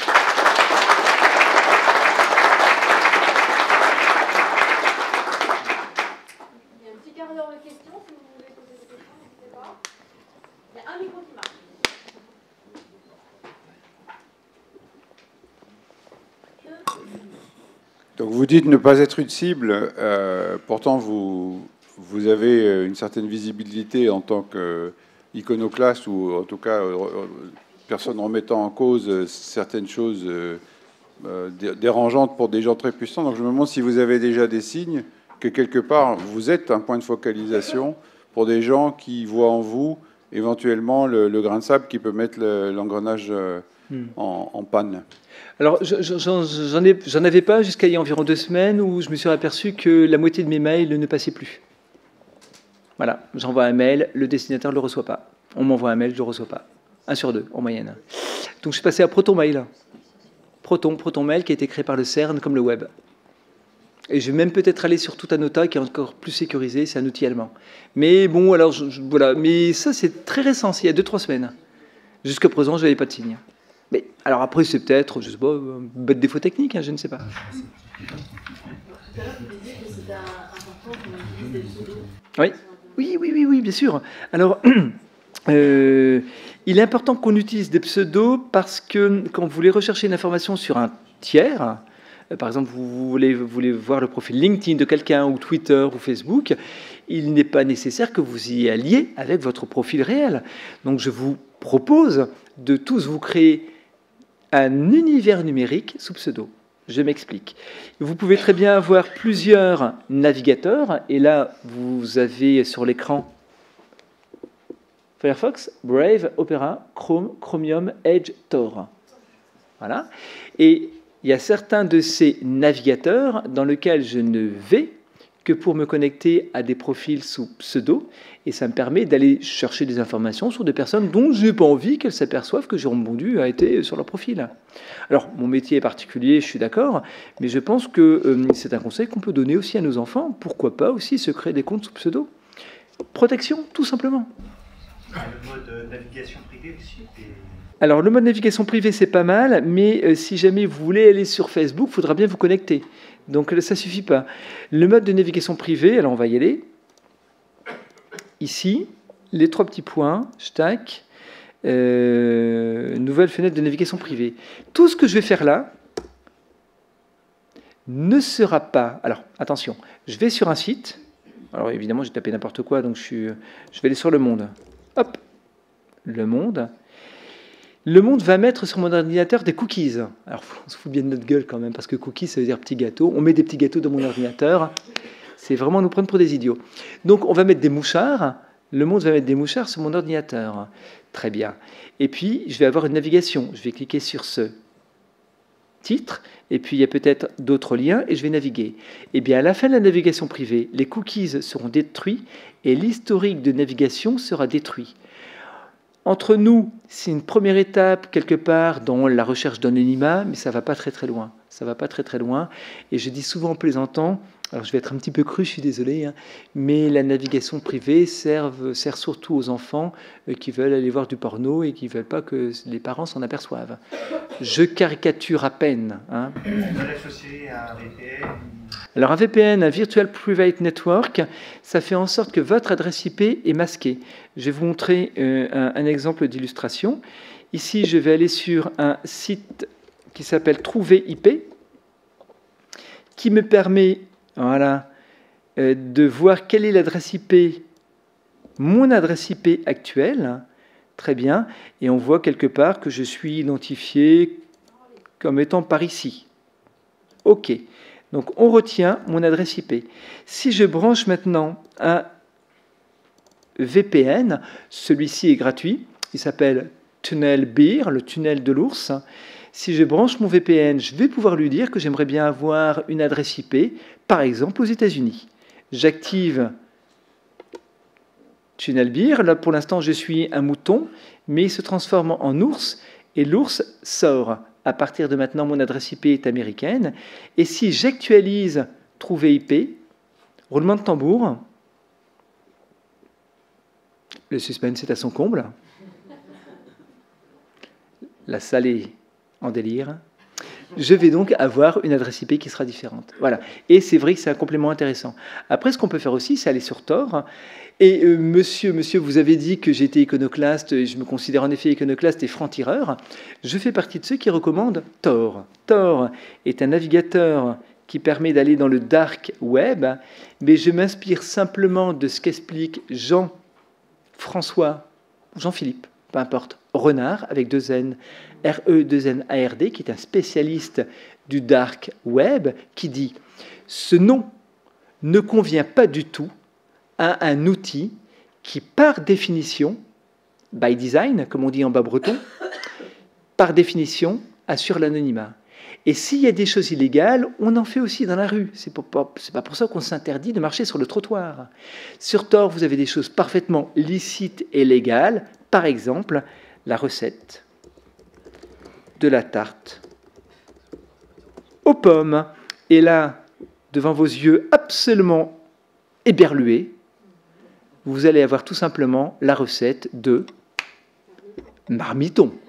Speaker 11: Donc vous dites ne pas être une cible, euh, pourtant vous, vous avez une certaine visibilité en tant qu'iconoclaste ou en tout cas personne remettant en cause certaines choses euh, dérangeantes pour des gens très puissants. Donc je me demande si vous avez déjà des signes que quelque part vous êtes un point de focalisation pour des gens qui voient en vous éventuellement le, le grain de sable qui peut mettre l'engrenage euh, hmm. en, en panne.
Speaker 3: Alors, j'en ai, j'en avais pas jusqu'à il y a environ deux semaines où je me suis aperçu que la moitié de mes mails ne passaient plus. Voilà, j'envoie un mail, le destinataire ne le reçoit pas. On m'envoie un mail, je ne le reçois pas. Un sur deux, en moyenne. Donc, je suis passé à ProtonMail. Proton, ProtonMail, qui a été créé par le CERN comme le web. Et je vais même peut-être aller sur Tutanota, qui est encore plus sécurisé, c'est un outil allemand. Mais bon, alors, je, je, voilà. Mais ça, c'est très récent, c'est il y a deux trois semaines. Jusqu'à présent, je n'avais pas de signe. Mais alors après, c'est peut-être, je sais pas, un bête défaut technique, hein, je ne sais pas. Oui, oui, oui, oui, oui bien sûr. Alors, euh, il est important qu'on utilise des pseudos parce que quand vous voulez rechercher une information sur un tiers, euh, par exemple, vous voulez, vous voulez voir le profil LinkedIn de quelqu'un, ou Twitter, ou Facebook, il n'est pas nécessaire que vous y alliez avec votre profil réel. Donc, je vous propose de tous vous créer un univers numérique sous pseudo. Je m'explique. Vous pouvez très bien avoir plusieurs navigateurs, et là, vous avez sur l'écran Firefox, Brave, Opera, Chrome, Chromium, Edge, Tor. Voilà. Et il y a certains de ces navigateurs dans lesquels je ne vais que pour me connecter à des profils sous pseudo, et ça me permet d'aller chercher des informations sur des personnes dont je n'ai pas envie qu'elles s'aperçoivent que j'ai répondu a été sur leur profil. Alors, mon métier est particulier, je suis d'accord, mais je pense que euh, c'est un conseil qu'on peut donner aussi à nos enfants. Pourquoi pas aussi se créer des comptes sous pseudo? Protection, tout simplement.
Speaker 12: Le mode navigation privée aussi.
Speaker 3: Alors, le mode navigation privée, c'est pas mal, mais euh, si jamais vous voulez aller sur Facebook, il faudra bien vous connecter. Donc, ça ne suffit pas. Le mode de navigation privée, alors on va y aller. Ici, les trois petits points, stack, euh, nouvelle fenêtre de navigation privée. Tout ce que je vais faire là ne sera pas... Alors, attention, je vais sur un site. Alors, évidemment, j'ai tapé n'importe quoi, donc je, suis, je vais aller sur Le Monde. Hop, Le Monde. Le Monde va mettre sur mon ordinateur des cookies. Alors, on se fout bien de notre gueule quand même, parce que cookies, ça veut dire petits gâteaux. On met des petits gâteaux dans mon ordinateur. C'est vraiment nous prendre pour des idiots. Donc, on va mettre des mouchards. Le Monde va mettre des mouchards sur mon ordinateur. Très bien. Et puis, je vais avoir une navigation. Je vais cliquer sur ce titre. Et puis, il y a peut-être d'autres liens et je vais naviguer. Et bien, à la fin de la navigation privée, les cookies seront détruits et l'historique de navigation sera détruit. Entre nous, c'est une première étape quelque part dans la recherche d'anonymat, mais ça ne va pas très très loin. Ça va pas très très loin. Et je dis souvent en plaisantant, alors je vais être un petit peu cru, je suis désolé, hein, mais la navigation privée sert, sert surtout aux enfants euh, qui veulent aller voir du porno et qui ne veulent pas que les parents s'en aperçoivent. Je caricature à peine. Hein.
Speaker 12: On peut l'associer à un V P N.
Speaker 3: Alors un V P N, un Virtual Private Network, ça fait en sorte que votre adresse I P est masquée. Je vais vous montrer euh, un, un exemple d'illustration. Ici, je vais aller sur un site qui s'appelle Trouver I P, qui me permet voilà, euh, de voir quelle est l'adresse I P, mon adresse I P actuelle. Très bien. Et on voit quelque part que je suis identifié comme étant par ici. OK. Donc, on retient mon adresse I P. Si je branche maintenant un V P N, celui-ci est gratuit, il s'appelle TunnelBear, le tunnel de l'ours. Si je branche mon V P N, je vais pouvoir lui dire que j'aimerais bien avoir une adresse I P, par exemple aux États-Unis. J'active TunnelBear. Là, pour l'instant, je suis un mouton, mais il se transforme en ours et l'ours sort. À partir de maintenant, mon adresse I P est américaine. Et si j'actualise Trouver I P, roulement de tambour, le suspense est à son comble. La salle est en délire. Je vais donc avoir une adresse I P qui sera différente. Voilà. Et c'est vrai que c'est un complément intéressant. Après, ce qu'on peut faire aussi, c'est aller sur Tor. Et euh, monsieur, monsieur, vous avez dit que j'étais iconoclaste, et je me considère en effet iconoclaste et franc-tireur. Je fais partie de ceux qui recommandent Tor. Tor est un navigateur qui permet d'aller dans le dark web, mais je m'inspire simplement de ce qu'explique Jean-François, Jean-Philippe, peu importe, Renard, avec deux N, R E deux N A R D, qui est un spécialiste du dark web, qui dit « Ce nom ne convient pas du tout à un outil qui, par définition, by design, comme on dit en bas breton, par définition, assure l'anonymat. Et s'il y a des choses illégales, on en fait aussi dans la rue. Ce n'est pas, pas pour ça qu'on s'interdit de marcher sur le trottoir. Sur Tor, vous avez des choses parfaitement licites et légales. Par exemple, la recette de la tarte aux pommes. Et là, devant vos yeux absolument éberlués, vous allez avoir tout simplement la recette de marmiton.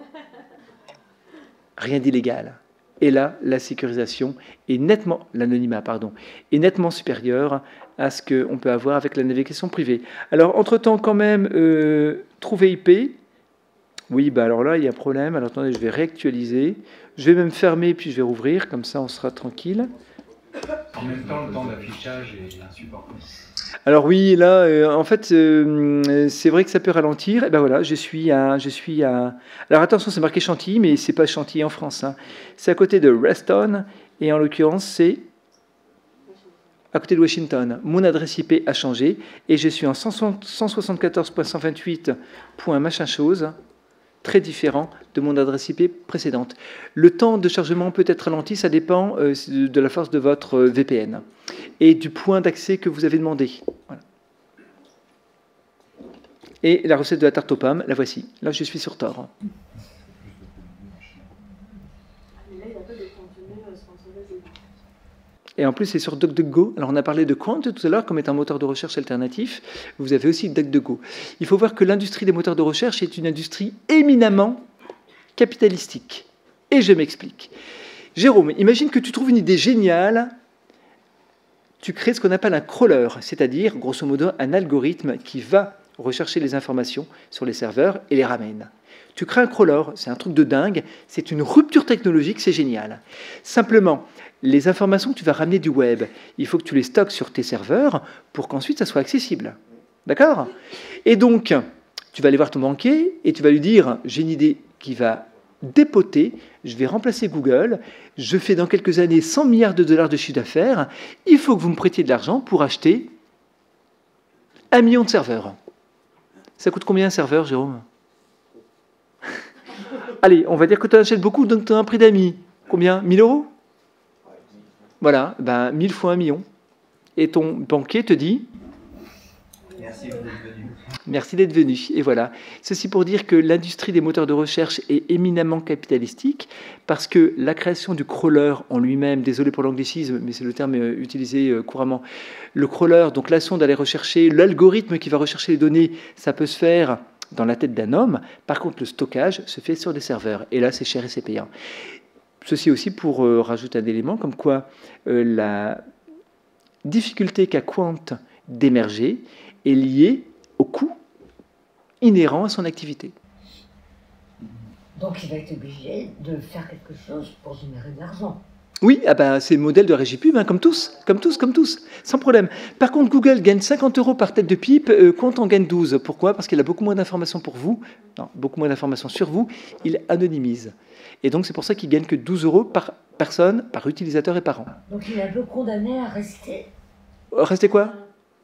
Speaker 3: Rien d'illégal. Et là, la sécurisation est nettement, l'anonymat, pardon, est nettement supérieur à ce qu'on peut avoir avec la navigation privée. Alors, entre-temps, quand même, euh, trouver I P. Oui, bah alors là, il y a un problème. Alors, attendez, je vais réactualiser. Je vais même fermer, puis je vais rouvrir. Comme ça, on sera tranquille.
Speaker 12: En même temps, le temps d'affichage est insupportable.
Speaker 3: Alors oui, là, euh, en fait, euh, c'est vrai que ça peut ralentir. Et ben voilà, je suis à, je suis à. Alors attention, c'est marqué Chantilly, mais c'est pas Chantilly en France. Hein. C'est à côté de Reston, et en l'occurrence, c'est à côté de Washington. Mon adresse I P a changé, et je suis en cent soixante-quatorze point cent vingt-huit point machin chose, très différent de mon adresse I P précédente. Le temps de chargement peut être ralenti, ça dépend euh, de la force de votre V P N. et du point d'accès que vous avez demandé. Voilà. Et la recette de la tarte aux pommes, la voici. Là, je suis sur Tor. Et en plus, c'est sur DuckDuckGo. Alors, on a parlé de Quant tout à l'heure comme étant un moteur de recherche alternatif. Vous avez aussi DuckDuckGo. Il faut voir que l'industrie des moteurs de recherche est une industrie éminemment capitalistique. Et je m'explique. Jérôme, imagine que tu trouves une idée géniale. Tu crées ce qu'on appelle un crawler, c'est-à-dire, grosso modo, un algorithme qui va rechercher les informations sur les serveurs et les ramène. Tu crées un crawler, c'est un truc de dingue, c'est une rupture technologique, c'est génial. Simplement, les informations que tu vas ramener du web, il faut que tu les stockes sur tes serveurs pour qu'ensuite ça soit accessible. D'accord? Et donc, tu vas aller voir ton banquier et tu vas lui dire, j'ai une idée qui va dépoter, je vais remplacer Google, je fais dans quelques années cent milliards de dollars de chiffre d'affaires, il faut que vous me prêtiez de l'argent pour acheter un million de serveurs. Ça coûte combien un serveur, Jérôme? Allez, on va dire que tu en achètes beaucoup, donc tu as un prix d'amis. Combien? mille euros? Voilà, ben mille fois un million. Et ton banquier te dit...
Speaker 4: Merci d'être venu.
Speaker 3: Merci d'être venu. Et voilà. Ceci pour dire que l'industrie des moteurs de recherche est éminemment capitalistique parce que la création du crawler en lui-même, désolé pour l'anglicisme, mais c'est le terme utilisé couramment, le crawler, donc la sonde d'aller rechercher, l'algorithme qui va rechercher les données, ça peut se faire dans la tête d'un homme. Par contre, le stockage se fait sur des serveurs. Et là, c'est cher et c'est payant. Ceci aussi pour euh, rajouter un élément comme quoi euh, la difficulté qu'a Quant d'émerger est liée au coût inhérent à son activité.
Speaker 10: Donc il va être obligé de faire quelque chose pour générer de l'argent.
Speaker 3: Oui, ah ben, c'est le modèle de régie pub, hein, comme tous, comme tous, comme tous, sans problème. Par contre, Google gagne cinquante euros par tête de pipe, euh, Quant en gagne douze. Pourquoi? Parce qu'il a beaucoup moins d'informations pour vous, non, beaucoup moins d'informations sur vous, il anonymise. Et donc, c'est pour ça qu'il gagne que douze euros par personne, par utilisateur et par an.
Speaker 10: Donc il est un peu condamné à rester.
Speaker 3: Rester quoi?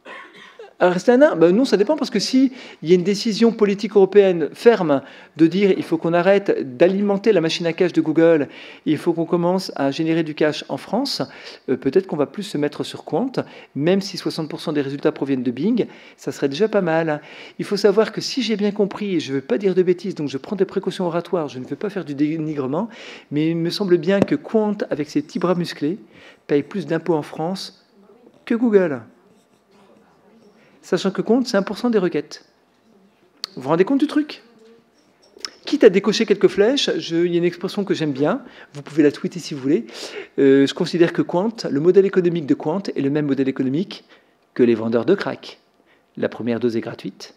Speaker 3: À rester un nain? Ben non, ça dépend, parce que s'il y a une décision politique européenne ferme de dire il faut qu'on arrête d'alimenter la machine à cash de Google, il faut qu'on commence à générer du cash en France, euh, peut-être qu'on va plus se mettre sur Quant, même si soixante pour cent des résultats proviennent de Bing, ça serait déjà pas mal. Il faut savoir que si j'ai bien compris, et je ne veux pas dire de bêtises, donc je prends des précautions oratoires, je ne veux pas faire du dénigrement, mais il me semble bien que Quant, avec ses petits bras musclés, paye plus d'impôts en France que Google. Sachant que Quant, c'est un pour cent des requêtes. Vous vous rendez compte du truc? Quitte à décocher quelques flèches, je, il y a une expression que j'aime bien, vous pouvez la tweeter si vous voulez. Euh, je considère que Quant, le modèle économique de Quant est le même modèle économique que les vendeurs de crack. La première dose est gratuite,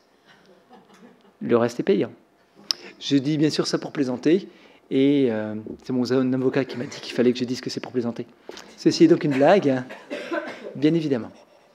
Speaker 3: le reste est payant. Je dis bien sûr ça pour plaisanter, et euh, c'est mon avocat qui m'a dit qu'il fallait que je dise que c'est pour plaisanter. Ceci est donc une blague, bien évidemment.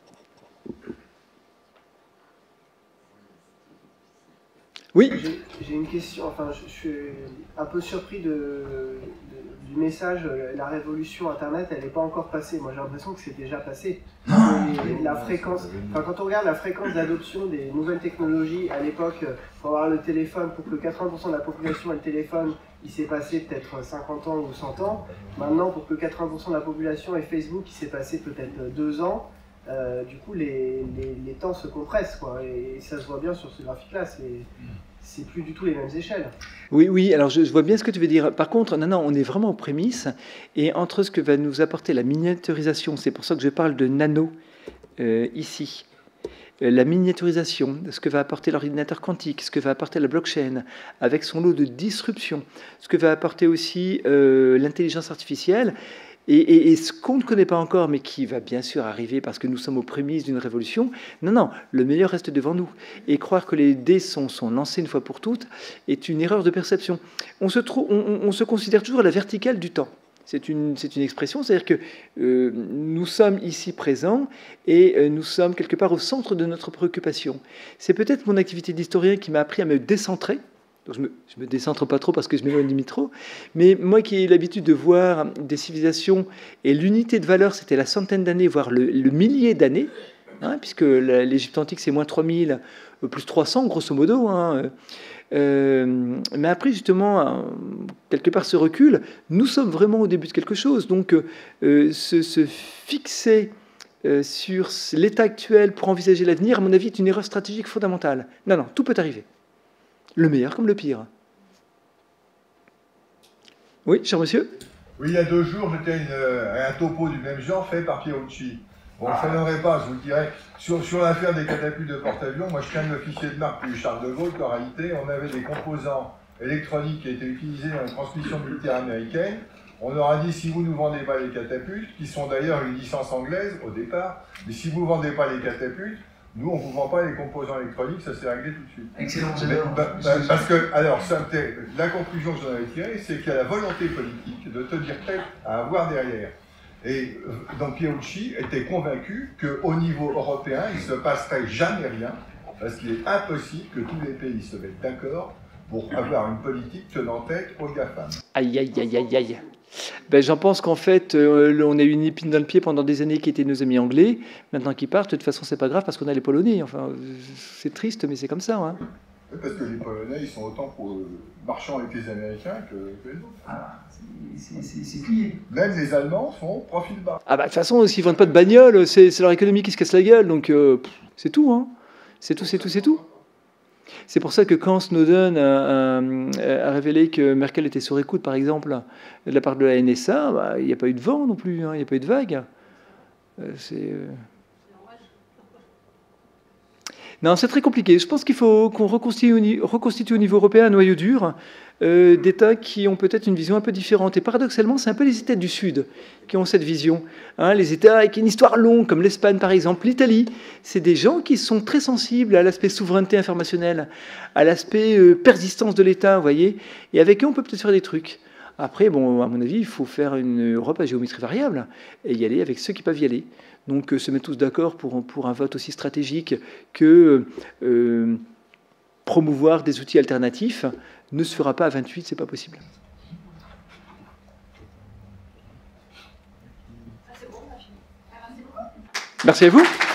Speaker 3: Oui.
Speaker 13: J'ai une question, enfin je, je suis un peu surpris de, de, du message, la révolution Internet, elle n'est pas encore passée. Moi j'ai l'impression que c'est déjà passé. Et la fréquence, enfin, quand on regarde la fréquence d'adoption des nouvelles technologies, à l'époque, pour avoir le téléphone, pour que quatre-vingts pour cent de la population ait le téléphone, il s'est passé peut-être cinquante ans ou cent ans. Maintenant, pour que quatre-vingts pour cent de la population ait Facebook, il s'est passé peut-être deux ans. Euh, du coup, les, les, les temps se compressent, quoi, et, et ça se voit bien sur ce graphique-là. C'est plus du tout les mêmes échelles.
Speaker 3: Oui, oui. Alors je, je vois bien ce que tu veux dire. Par contre, non, non, on est vraiment aux prémices, et entre ce que va nous apporter la miniaturisation, c'est pour ça que je parle de nano euh, ici. Euh, la miniaturisation, ce que va apporter l'ordinateur quantique, ce que va apporter la blockchain, avec son lot de disruption, ce que va apporter aussi euh, l'intelligence artificielle. Et, et, et ce qu'on ne connaît pas encore, mais qui va bien sûr arriver parce que nous sommes aux prémices d'une révolution, non, non, le meilleur reste devant nous. Et croire que les dés sont, sont lancés une fois pour toutes est une erreur de perception. On se, trouve, on, on se considère toujours à la verticale du temps. C'est une, c'est une expression, c'est-à-dire que euh, nous sommes ici présents et euh, nous sommes quelque part au centre de notre préoccupation. C'est peut-être mon activité d'historien qui m'a appris à me décentrer. Donc je ne me, je me décentre pas trop parce que je m'éloigne trop, mais moi qui ai l'habitude de voir des civilisations, et l'unité de valeur, c'était la centaine d'années, voire le, le millier d'années, hein, puisque l'Égypte antique, c'est moins trois mille, plus trois cents, grosso modo. Hein, euh, mais après, justement, quelque part, ce recul, nous sommes vraiment au début de quelque chose. Donc, euh, se, se fixer euh, sur l'état actuel pour envisager l'avenir, à mon avis, est une erreur stratégique fondamentale. Non, non, tout peut arriver. Le meilleur comme le pire. Oui, cher monsieur?
Speaker 7: Oui, il y a deux jours, j'étais un topo du même genre fait par Pierucci. Bon, je ne donnerai pas, je vous le dirais. Sur, sur l'affaire des catapultes de porte-avions, moi je tiens de l'officier de marque du Charles de Gaulle qu'en réalité, on avait des composants électroniques qui étaient utilisés dans la transmission militaire américaine. On leur a dit, si vous ne nous vendez pas les catapultes, qui sont d'ailleurs une licence anglaise au départ, mais si vous ne vendez pas les catapultes, nous, on ne vous vend pas les composants électroniques, ça s'est réglé tout de suite.
Speaker 4: Excellent,
Speaker 7: j'adore. Bah, bah, parce que, alors, ça, la conclusion que j'en avais tirée, c'est qu'il y a la volonté politique de te dire prêt à avoir derrière. Et donc Pierucci était convaincu qu'au niveau européen, il ne se passerait jamais rien, parce qu'il est impossible que tous les pays se mettent d'accord pour avoir une politique tenant tête aux GAFAM.
Speaker 3: Aïe, aïe, aïe, aïe, aïe. Ben, j'en pense qu'en fait, euh, on a eu une épine dans le pied pendant des années qui étaient nos amis anglais. Maintenant qu'ils partent, de toute façon, c'est pas grave parce qu'on a les Polonais. Enfin, c'est triste, mais c'est comme ça. Hein.
Speaker 7: Parce que les Polonais, ils sont autant pour, euh, marchands avec les Américains que, que les autres.
Speaker 4: Ah, c'est plié.
Speaker 7: Même les Allemands font profil bas.
Speaker 3: Ah bah, de toute façon, s'ils ne vendent pas de bagnole, c'est leur économie qui se casse la gueule. Donc, euh, c'est tout. Hein. C'est tout, c'est tout, c'est tout. C'est pour ça que quand Snowden a, a, a révélé que Merkel était sur écoute, par exemple, de la part de la N S A, bah, il n'y a pas eu de vent non plus, hein, il n'y a pas eu de vague. Euh, c'est... Euh... Non, c'est très compliqué. Je pense qu'il faut qu'on reconstitue, reconstitue au niveau européen un noyau dur euh, d'États qui ont peut-être une vision un peu différente. Et paradoxalement, c'est un peu les États du Sud qui ont cette vision. Hein, les États avec une histoire longue, comme l'Espagne par exemple, l'Italie, c'est des gens qui sont très sensibles à l'aspect souveraineté informationnelle, à l'aspect euh, persistance de l'État, vous voyez. Et avec eux, on peut peut-être faire des trucs. Après, bon, à mon avis, il faut faire une Europe à géométrie variable et y aller avec ceux qui peuvent y aller. Donc, euh, se mettre tous d'accord pour, pour un vote aussi stratégique que euh, promouvoir des outils alternatifs ne se fera pas à vingt-huit, c'est pas possible. Merci à vous.